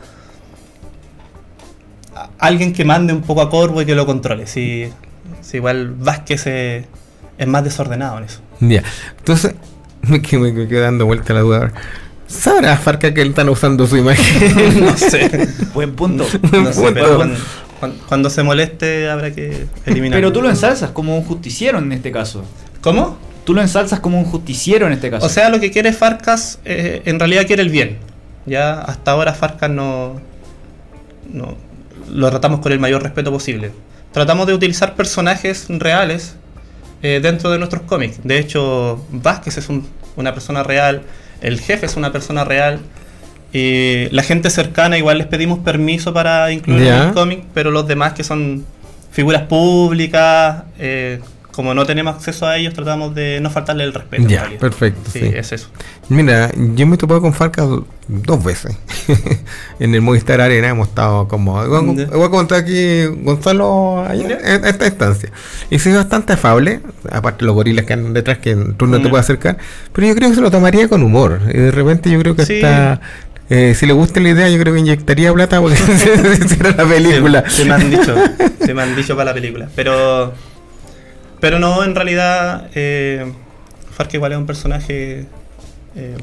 alguien que mande un poco a Corvo y que lo controle. Si, si igual Vázquez eh, es más desordenado en eso. Ya. Yeah. Entonces, me quedo, me quedo dando vuelta la duda. ¿Sabrá Farcas que están usando su imagen? No sé. Buen punto. No sé, pero cuando, cuando, cuando se moleste habrá que eliminarlo. Pero tú lo ensalzas como un justiciero en este caso. ¿Cómo? Tú lo ensalzas como un justiciero en este caso. O sea, lo que quiere Farcas, eh, en realidad quiere el bien. Ya hasta ahora Farcas no, no lo tratamos con el mayor respeto posible. Tratamos de utilizar personajes reales eh, dentro de nuestros cómics. De hecho, Vázquez es un, una persona real, el jefe es una persona real, y la gente cercana igual les pedimos permiso para incluir yeah. en el cómic, pero los demás que son figuras públicas, eh, como no tenemos acceso a ellos, tratamos de no faltarle el respeto. Ya, yeah, perfecto. Sí, sí, es eso. Mira, yo me he topado con Farcas dos veces. En el Movistar Arena hemos estado como... Igual, yeah. igual como está aquí Gonzalo allá, yeah. en esta instancia. Y soy bastante afable, aparte los gorilas que andan detrás que tú no yeah. te puedes acercar, pero yo creo que se lo tomaría con humor. Y de repente yo creo que sí. está... Eh, si le gusta la idea, yo creo que inyectaría plata porque se hiciera la película. Se, se me han dicho, se me han dicho para la película. Pero pero no, en realidad, eh, Farca igual es un personaje, eh,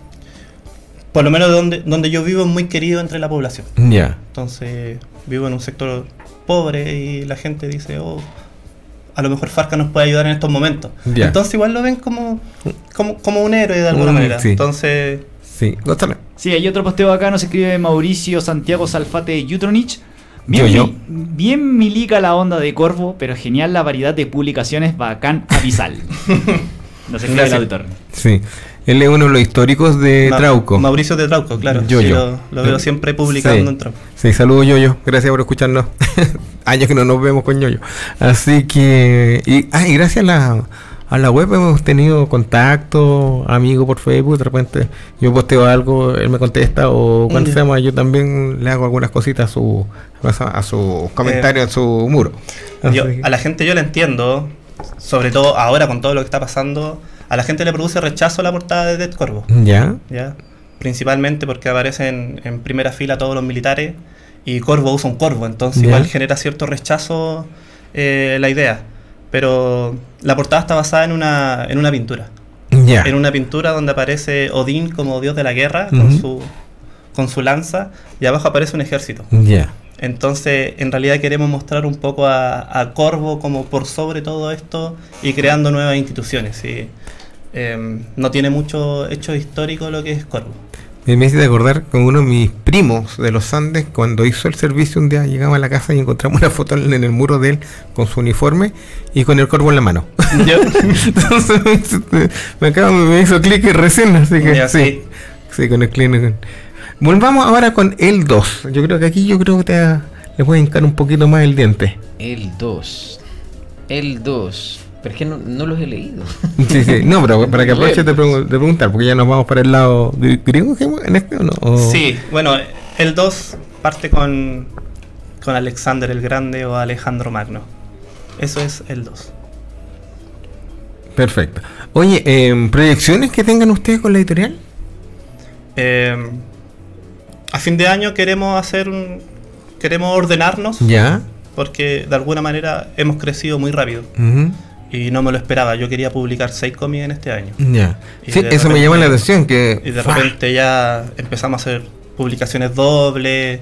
por lo menos donde, donde yo vivo, muy querido entre la población. Ya. Yeah. Entonces, vivo en un sector pobre y la gente dice, oh, a lo mejor Farca nos puede ayudar en estos momentos. Yeah. Entonces igual lo ven como, como, como un héroe de alguna mm, manera. Sí. Entonces... Sí, gózala. Sí, hay otro posteo acá, nos escribe Mauricio Santiago Salfate Jutronich. Bien, yo, yo. Mi, bien milica la onda de Corvo, pero genial la variedad de publicaciones, bacán abisal. Nos escribe el auditor. Sí. Él es uno de los históricos de Ma Trauco. Mauricio de Trauco, claro. Yo, sí, yo. Lo, lo veo siempre publicando sí. en Trauco. Sí, saludos Yoyo. Gracias por escucharnos. Años que no nos vemos con Yoyo. Así que... Y, ah, y gracias a la, a la web hemos tenido contacto, amigos por Facebook. De repente yo posteo algo, él me contesta. O cuando se llama, yo también le hago algunas cositas a su a sus comentarios, eh, a su muro. Yo, a la gente yo le entiendo, sobre todo ahora con todo lo que está pasando... A la gente le produce rechazo la portada de Dead Corvo. ¿Ya? ¿Ya? Principalmente porque aparecen en primera fila todos los militares y Corvo usa un corvo, entonces ¿ya? Igual genera cierto rechazo eh, la idea. Pero la portada está basada en una, en una pintura. ¿Ya? En una pintura donde aparece Odín como dios de la guerra, uh-huh. con, su, con su lanza, y abajo aparece un ejército. ¿Ya? Entonces, en realidad queremos mostrar un poco a, a Corvo como por sobre todo esto y creando nuevas instituciones. ¿Sí? Eh, no tiene mucho hecho histórico lo que es Corvo. Me hice de acordar con uno de mis primos de los Andes, cuando hizo el servicio un día llegamos a la casa y encontramos una foto en el muro de él con su uniforme y con el corvo en la mano. Entonces me, me, acabo, me hizo clic recién, así que ya, sí, sí, sí, con el clic. Volvamos ahora con el dos. Yo creo que aquí yo creo que te le voy a hincar un poquito más el diente. El dos. El dos. Pero es que no, no los he leído. Sí, sí. No, pero para que aproveche de, pregun de preguntar, porque ya nos vamos para el lado griego en este o no. ¿O? Sí, bueno, el dos parte con, con Alexander el Grande o Alejandro Magno. Eso es el dos. Perfecto. Oye, eh, ¿proyecciones que tengan ustedes con la editorial? Eh, a fin de año queremos hacer un, queremos ordenarnos. Ya. Porque de alguna manera hemos crecido muy rápido. Uh-huh. Y no me lo esperaba. Yo quería publicar seis cómics en este año. Ya. Sí, eso repente, me llama la atención. Que y de repente ¡ah! Ya empezamos a hacer publicaciones dobles.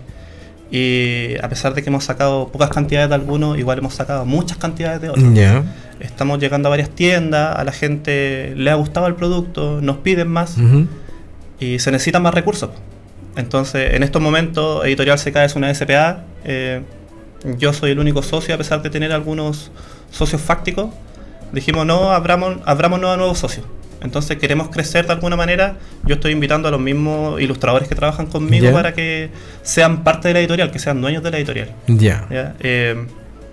Y a pesar de que hemos sacado pocas cantidades de algunos, igual hemos sacado muchas cantidades de otros. Ya. Estamos llegando a varias tiendas. A la gente le ha gustado el producto. Nos piden más. Uh-huh. Y se necesitan más recursos. Entonces, en estos momentos, Editorial C K es una S P A. Eh, yo soy el único socio, a pesar de tener algunos socios fácticos. Dijimos, no, abramos, abrámonos a nuevos socios. Entonces queremos crecer de alguna manera. Yo estoy invitando a los mismos ilustradores que trabajan conmigo yeah. para que sean parte de la editorial, que sean dueños de la editorial. Yeah. ¿Ya? Eh,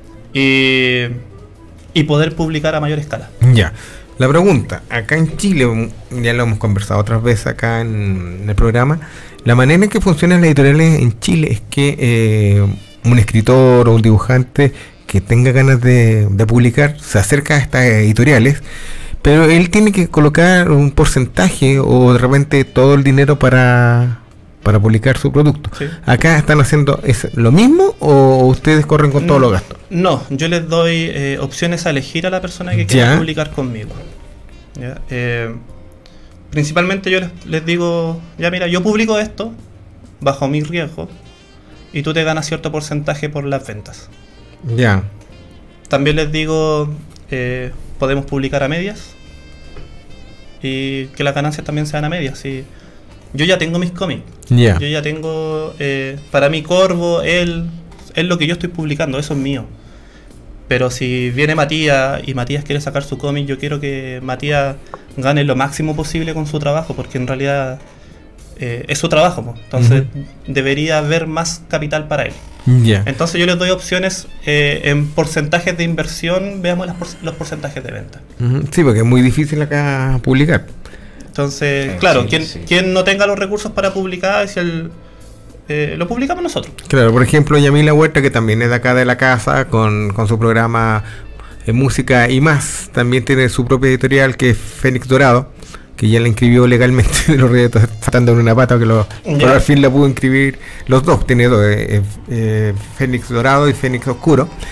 y, y poder publicar a mayor escala. Ya. Yeah. La pregunta, acá en Chile, ya lo hemos conversado otras veces acá en el programa, la manera en que funcionan las editoriales en Chile es que eh, un escritor o un dibujante que tenga ganas de, de publicar se acerca a estas editoriales, pero él tiene que colocar un porcentaje o de repente todo el dinero para, para publicar su producto. Sí. ¿Acá están haciendo es lo mismo o ustedes corren con no, todos los gastos? No, yo les doy eh, opciones a elegir a la persona que quiera publicar conmigo. ¿Ya? Eh, principalmente yo les, les digo, ya mira, yo publico esto bajo mi riesgo y tú te ganas cierto porcentaje por las ventas. Ya. También les digo, eh, podemos publicar a medias y que las ganancias también sean a medias. ¿Sí? Yo ya tengo mis cómics. Yeah. Yo ya tengo, eh, para mí Corvo, él, es lo que yo estoy publicando, eso es mío. Pero si viene Matías y Matías quiere sacar su cómic, yo quiero que Matías gane lo máximo posible con su trabajo, porque en realidad eh, es su trabajo, ¿no? Entonces uh-huh. debería haber más capital para él. Yeah. Entonces yo les doy opciones eh, en porcentajes de inversión, veamos las por los porcentajes de venta. Uh-huh. Sí, porque es muy difícil acá publicar. Entonces, sí, claro, sí, quien, sí. quien no tenga los recursos para publicar, si el, eh, lo publicamos nosotros. Claro, por ejemplo, Yamila Huerta, que también es de acá de la casa, con, con su programa de música y más, también tiene su propia editorial que es Fénix Dorado, que ya la inscribió legalmente de los retos, tratando en una pata que lo, pero al fin la pudo inscribir los dos, tiene dos, eh, eh, Fénix Dorado y Fénix Oscuro.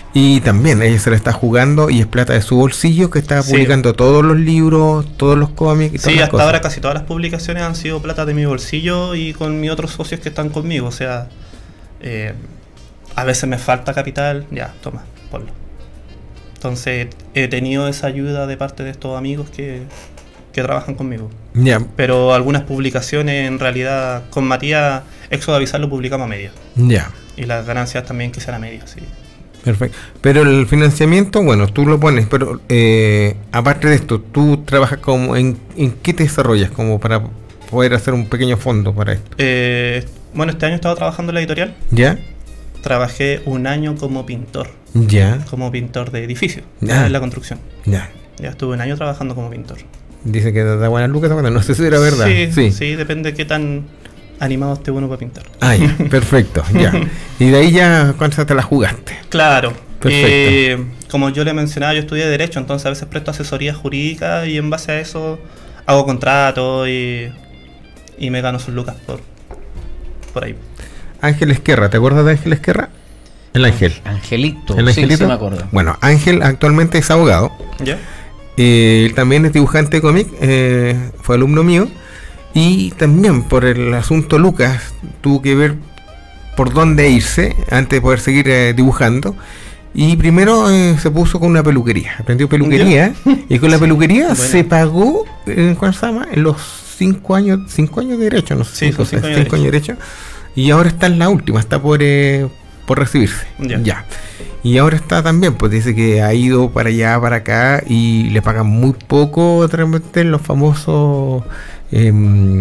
Y también ella se la está jugando y es plata de su bolsillo, que está publicando sí. todos los libros, todos los cómics. Y todas sí, las hasta cosas. Ahora casi todas las publicaciones han sido plata de mi bolsillo y con mis otros socios que están conmigo. O sea, eh, a veces me falta capital, ya, toma, ponlo. Entonces he tenido esa ayuda de parte de estos amigos que, que trabajan conmigo. Yeah. Pero algunas publicaciones en realidad con Matías, Éxodo Abisal lo publicamos a media. Ya. Yeah. Y las ganancias también que sean a media, sí. Perfecto. Pero el financiamiento, bueno, tú lo pones, pero eh, aparte de esto, ¿tú trabajas como en, en qué te desarrollas como para poder hacer un pequeño fondo para esto? Eh, bueno, este año he estado trabajando en la editorial. ¿Ya? Trabajé un año como pintor. ¿Ya? Como pintor de edificio, ya. en la construcción. Ya. Ya estuve un año trabajando como pintor. Dice que da buenas lucas, no sé si era verdad. Sí, sí, sí, depende de qué tan animado esté uno para pintar. Ah, ya, perfecto, ya. Y de ahí ya, ¿cuántas te la jugaste? Claro. Perfecto. Eh, como yo le mencionaba, yo estudié Derecho, entonces a veces presto asesoría jurídica y en base a eso hago contratos y, y me gano sus lucas por, por ahí. Ángel Esquerra, ¿te acuerdas de Ángel Esquerra? El Ángel. Angelito, ¿El Angelito? Sí, sí me acuerdo. Bueno, Ángel actualmente es abogado. ¿Ya? Eh, él también es dibujante de cómic, eh, fue alumno mío. Y también por el asunto Lucas tuvo que ver por dónde irse antes de poder seguir eh, dibujando. Y primero eh, se puso con una peluquería, aprendió peluquería y con la peluquería bueno. se pagó eh, ¿cuál se llama? En los cinco años, cinco años de derecho, no sé, sí, cinco, cinco, cinco, años, cinco años de derecho. Y ahora está en la última, está por eh, por recibirse. Ya. ya. Y ahora está también, pues dice que ha ido para allá, para acá y le pagan muy poco realmente los famosos eh,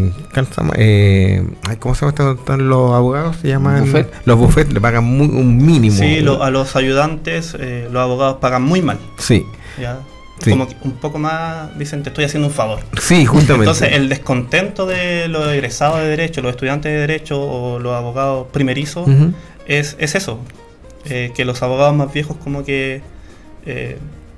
eh, ¿cómo se llaman están los abogados? Se llaman Buffet. Los buffets, le pagan muy, un mínimo. Sí, lo, a los ayudantes, eh, los abogados pagan muy mal. Sí. Ya. Sí. Como que un poco más dicen, te estoy haciendo un favor. Sí, justamente. Entonces, el descontento de los egresados de Derecho, los estudiantes de Derecho o los abogados primerizos, uh-huh. es, es eso. Eh, que los abogados más viejos como que eh,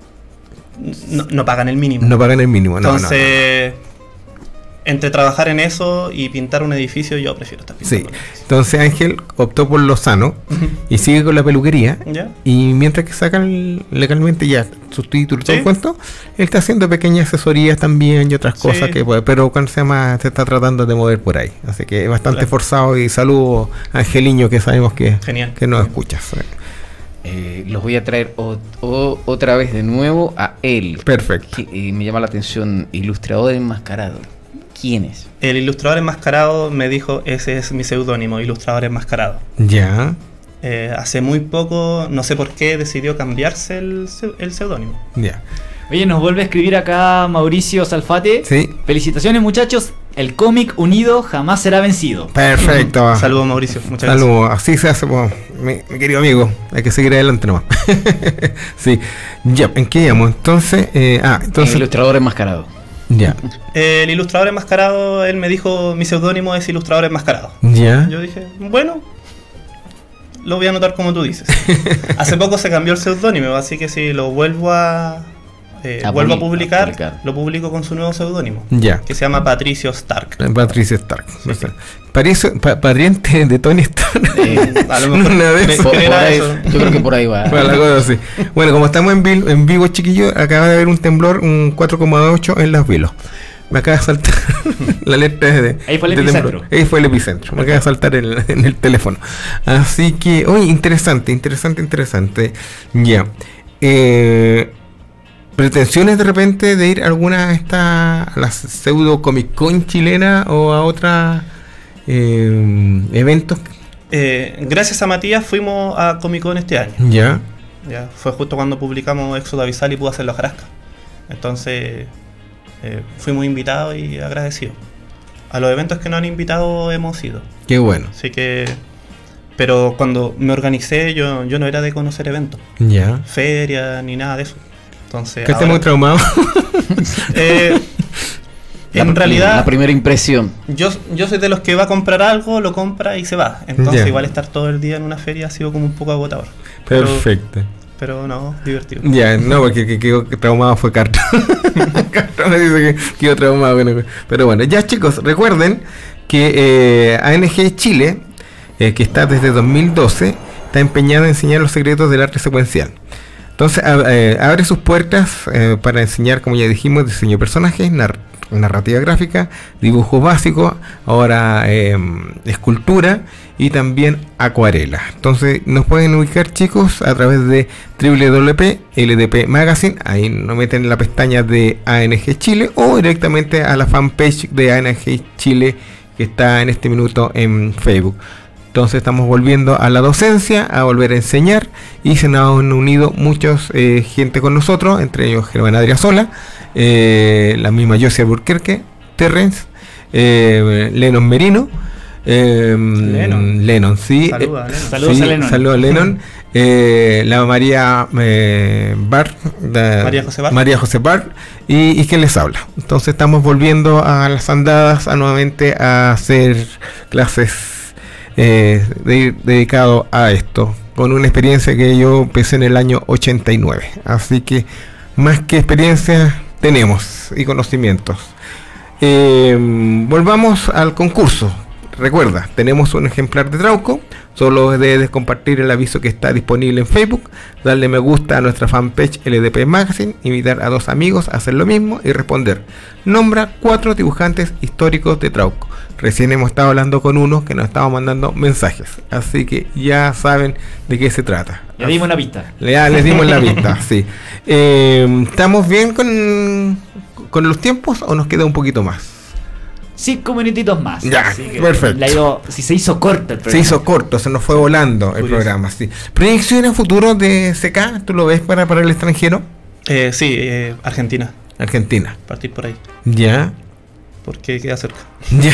no, no pagan el mínimo. No pagan el mínimo, no. Entonces, no, no, no. Entre trabajar en eso y pintar un edificio, yo prefiero estar pintando. Sí. Entonces Ángel optó por lo sano uh-huh. y sigue con la peluquería. ¿Ya? Y mientras que sacan legalmente ya sus títulos, ¿Sí? todo el cuento, él está haciendo pequeñas asesorías también y otras sí. cosas que puede, pero cuando se llama, se está tratando de mover por ahí. Así que es bastante claro. forzado y saludo a Angeliño, que sabemos que, Genial. que nos escuchas. Eh, los voy a traer o, o, otra vez de nuevo a él. Perfecto. Que, eh, me llama la atención, ilustrador enmascarado. ¿Quién es? El ilustrador enmascarado me dijo, ese es mi seudónimo, ilustrador enmascarado. Ya. Eh, hace muy poco, no sé por qué, decidió cambiarse el, el seudónimo. Ya. Oye, nos vuelve a escribir acá Mauricio Salfate. Sí. Felicitaciones, muchachos. El cómic unido jamás será vencido. Perfecto. Saludos, Mauricio. Muchas Saludos. Gracias. Así se hace, pues, mi, mi querido amigo. Hay que seguir adelante nomás. Sí. Ya, ¿en qué llamo? Entonces, eh, ah, entonces. El ilustrador enmascarado. Ya. El ilustrador enmascarado, él me dijo, mi seudónimo es ilustrador enmascarado. Ya. Yo dije, bueno, lo voy a anotar como tú dices. Hace poco se cambió el seudónimo, así que si lo vuelvo a, eh, a vuelvo a publicar, a publicar, lo publico con su nuevo seudónimo. Ya. Que se llama Patricio Stark. Patricio Stark. Sí, o sea, sí. Parece pa, pariente de Tony Stark. Eh, a lo mejor una vez. Por, por ahí, yo creo que por ahí va. Bueno, la cosa así. Bueno, como estamos en, vil, en vivo, chiquillos, acaba de haber un temblor, un cuatro coma ocho en Las Vilos. Me acaba de saltar la letra de, ahí fue el de epicentro. temblor. Ahí fue el epicentro. Me acaba de saltar en, en el teléfono. Así que, oye, interesante, interesante, interesante. Ya. Eh, ¿Pretensiones de repente de ir a alguna de estas, a las pseudo Comic Con chilena o a otros eh, eventos? Eh, gracias a Matías fuimos a Comic Con este año. Ya. Ya. Fue justo cuando publicamos Éxodo Abisal y pude hacer los Jarasca. Entonces... Eh, fuimos invitados y agradecidos. A los eventos que nos han invitado hemos ido. Qué bueno. Así que, pero cuando me organicé yo, yo no era de conocer eventos, ya, ferias ni nada de eso. Entonces, ¿que esté muy traumado? eh, en la, realidad, la primera impresión. Yo, yo soy de los que va a comprar algo, lo compra y se va. Entonces, ya, igual estar todo el día en una feria ha sido como un poco agotador. Perfecto. Pero, Pero no, divertido. Ya, no, porque que quedó traumado fue Carto. Carto me dice que quedó traumado. Pero bueno, ya chicos, recuerden que eh, A N G Chile, eh, que está desde dos mil doce, está empeñado en enseñar los secretos del arte secuencial. Entonces eh, abre sus puertas eh, para enseñar, como ya dijimos, diseño de personajes, nar narrativa gráfica, dibujo básico, ahora eh, escultura y también acuarela. Entonces nos pueden ubicar, chicos, a través de doble u doble u doble u punto L D P Magazine, ahí nos meten en la pestaña de A N G Chile o directamente a la fanpage de A N G Chile que está en este minuto en Facebook. Entonces estamos volviendo a la docencia, a volver a enseñar, y se nos han unido muchos eh, gente con nosotros, entre ellos Germán Adriasola, eh, la misma Josie Alburquerque, Terrence, eh, Lennon Merino, eh, Lennon. Lennon, sí. Saluda, eh, Lennon. Saludos sí, a Lennon. Saludos a Lennon. eh, la María eh, Bar, de, María José Bar. María José Bar y, y quien les habla. Entonces estamos volviendo a las andadas, a nuevamente a hacer clases Eh, de, dedicado a esto, con una experiencia que yo empecé en el año ochenta y nueve, así que más que experiencia tenemos y conocimientos. Eh, volvamos al concurso. Recuerda, tenemos un ejemplar de Trauco, solo debes compartir el aviso que está disponible en Facebook, darle me gusta a nuestra fanpage L D P Magazine, invitar a dos amigos a hacer lo mismo y responder. Nombra cuatro dibujantes históricos de Trauco. Recién hemos estado hablando con uno que nos estaba mandando mensajes, así que ya saben de qué se trata. Le dimos una pista. Ya les dimos la pista, sí. Eh, ¿Estamos bien con, con los tiempos o nos queda un poquito más? Cinco minutitos más. Ya, Así que perfecto. le digo, si se hizo corto el programa. Se hizo corto, se nos fue volando el Curioso. programa, sí. ¿Proyecciones futuros de C K? ¿Tú lo ves para, para el extranjero? Eh, sí, eh, Argentina. Argentina. Partir por ahí. Ya. Porque queda cerca. Ya.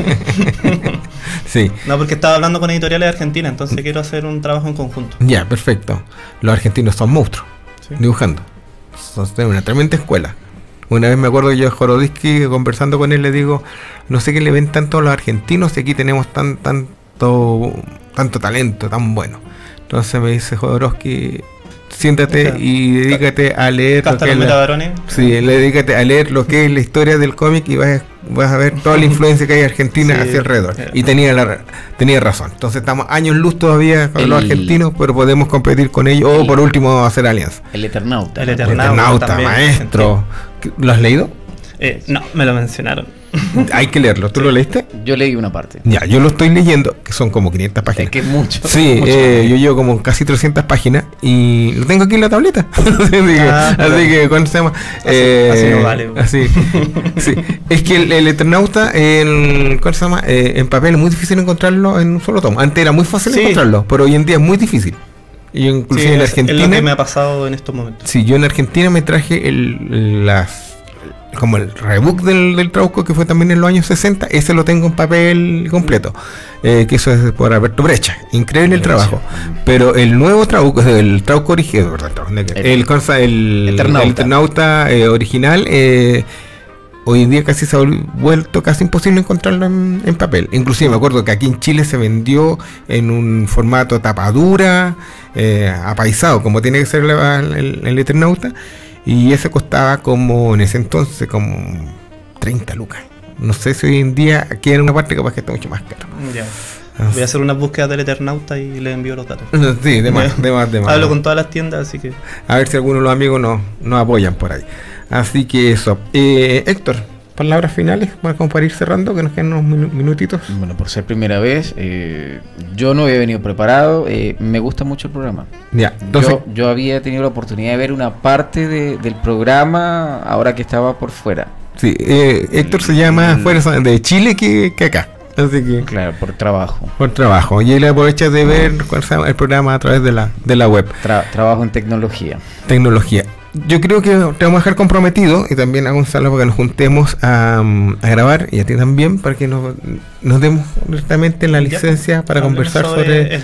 Sí. No, porque estaba hablando con editoriales de Argentina, entonces quiero hacer un trabajo en conjunto. Ya, perfecto. Los argentinos son monstruos, Sí. dibujando. Son de una tremenda escuela. Una vez me acuerdo que yo a Jorodisky, conversando con él, le digo, no sé qué le ven tanto a los argentinos y aquí tenemos tan tanto tanto talento, tan bueno. Entonces me dice Jodorowsky, siéntate Esta- y dedícate a leer lo Casta que los es la- metabarones. sí, le dedícate a leer lo que es la historia del cómic y vas, vas a ver toda la influencia que hay en Argentina Sí. hacia alrededor. Eh. Y tenía la, tenía razón. Entonces estamos años luz todavía con El- los argentinos, pero podemos competir con ellos o el- por último hacer alianza. El Eternauta. El ¿no? Eternauta. Eternauta, también, maestro. ¿Lo has leído? Eh, no, me lo mencionaron. Hay que leerlo. ¿Tú lo leíste? Yo leí una parte. Ya, yo lo estoy leyendo, que son como quinientas Es páginas. que es mucho. Sí, mucho. eh, yo llevo como casi trescientas páginas y lo tengo aquí en la tableta. así que, Ah, pero- así que, ¿cuándo se llama? Así- así no vale. Así, sí. Es que el, el Eternauta, el, ¿cuál se llama? Eh, en papel es muy difícil encontrarlo en un solo tomo. Antes era muy fácil Sí. encontrarlo, pero hoy en día es muy difícil. Y yo Sí, inclusive en es, es lo Argentina, que me ha pasado en estos momentos. sí, yo en Argentina me traje el, las como el rebook del, del Trauco, que fue también en los años sesenta, ese lo tengo en papel completo, eh, que eso es por Alberto Brecha, increíble el Brecha. trabajo, pero el nuevo Trauco, el Trauco original, el, el, cosa- el, Eternauta. el Eternauta eh, original, eh, hoy en día casi se ha vol- vuelto casi imposible encontrarlo en, en papel. Inclusive me acuerdo que aquí en Chile se vendió en un formato tapadura, eh, apaisado, como tiene que ser la- el, el Eternauta, y ese costaba como en ese entonces como treinta lucas. No sé si hoy en día aquí en una parte capaz que está mucho más caro. Ya. Ah, Voy a hacer unas búsquedas del Eternauta y le envío los datos. sí, de más, de más, de más. Hablo con todas las tiendas, así que. A ver si algunos de los amigos nos, nos apoyan por ahí. Así que eso. Eh, Héctor, palabras finales para, como para ir cerrando, que nos quedan unos minu- minutitos. Bueno, por ser primera vez, eh, yo no había venido preparado. eh, me gusta mucho el programa. Ya, entonces, Yo, yo había tenido la oportunidad de ver una parte de- del programa ahora que estaba por fuera. sí, eh, Héctor se llama fuera de Chile que, que acá. Así que, Claro, por trabajo. por trabajo. Y él aprovecha de ver cuál se llama el programa a través de la, de la web. Tra- trabajo en tecnología. Tecnología. Yo creo que te vamos a dejar comprometido y también a Gonzalo para que nos juntemos a, um, a grabar y a ti también para que nos, nos demos directamente la Ya, licencia para hablemos conversar sobre, sobre él.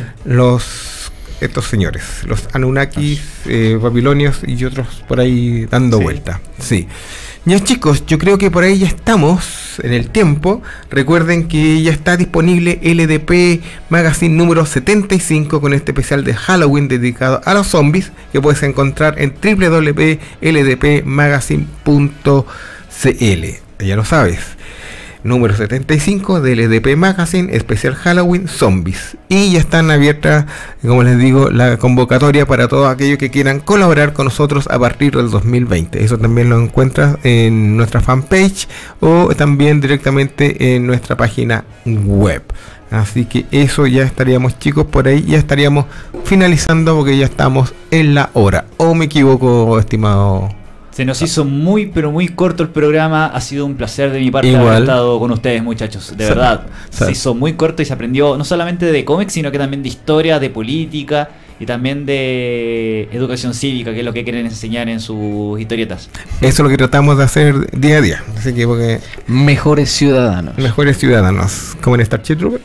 los estos señores, los Anunnakis, eh, babilonios y otros por ahí dando Sí. vuelta. Sí. Ya chicos, yo creo que por ahí ya estamos en el tiempo. Recuerden que ya está disponible L D P Magazine número setenta y cinco con este especial de Halloween dedicado a los zombies que puedes encontrar en doble u doble u doble u punto l d p magazine punto c l. Ya lo sabes. número setenta y cinco del L D P Magazine, especial Halloween Zombies. Y ya están abiertas, como les digo, la convocatoria para todos aquellos que quieran colaborar con nosotros a partir del dos mil veinte. Eso también lo encuentras en nuestra fanpage o también directamente en nuestra página web. Así que eso ya estaríamos, chicos, por ahí ya estaríamos finalizando porque ya estamos en la hora. ¿O me equivoco, estimado? Se nos hizo muy, pero muy corto el programa. Ha sido un placer de mi parte Igual. haber estado con ustedes, muchachos. De Sal- verdad. sal- Se hizo muy corto y se aprendió no solamente de cómics, sino que también de historia, de política y también de educación cívica, que es lo que quieren enseñar en sus historietas. Eso es lo que tratamos de hacer día a día. Así que porque Mejores ciudadanos. mejores ciudadanos, como en Starship Trooper.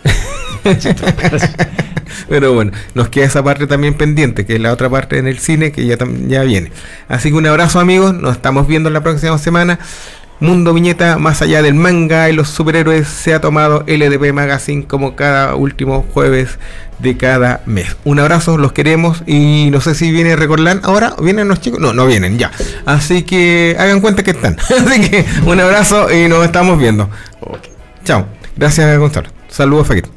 Pero bueno, nos queda esa parte también pendiente, que es la otra parte en el cine que ya, tam- ya viene. Así que un abrazo, amigos, nos estamos viendo la próxima semana. Mundo Viñeta, más allá del manga y los superhéroes, se ha tomado L D P Magazine como cada último jueves de cada mes. Un abrazo, los queremos y no sé si viene Recordland ahora, ¿vienen los chicos? No, no vienen, ya. Así que hagan cuenta que están. Así que un abrazo y nos estamos viendo. Chao. Gracias, Gonzalo. Saludos, Fakir.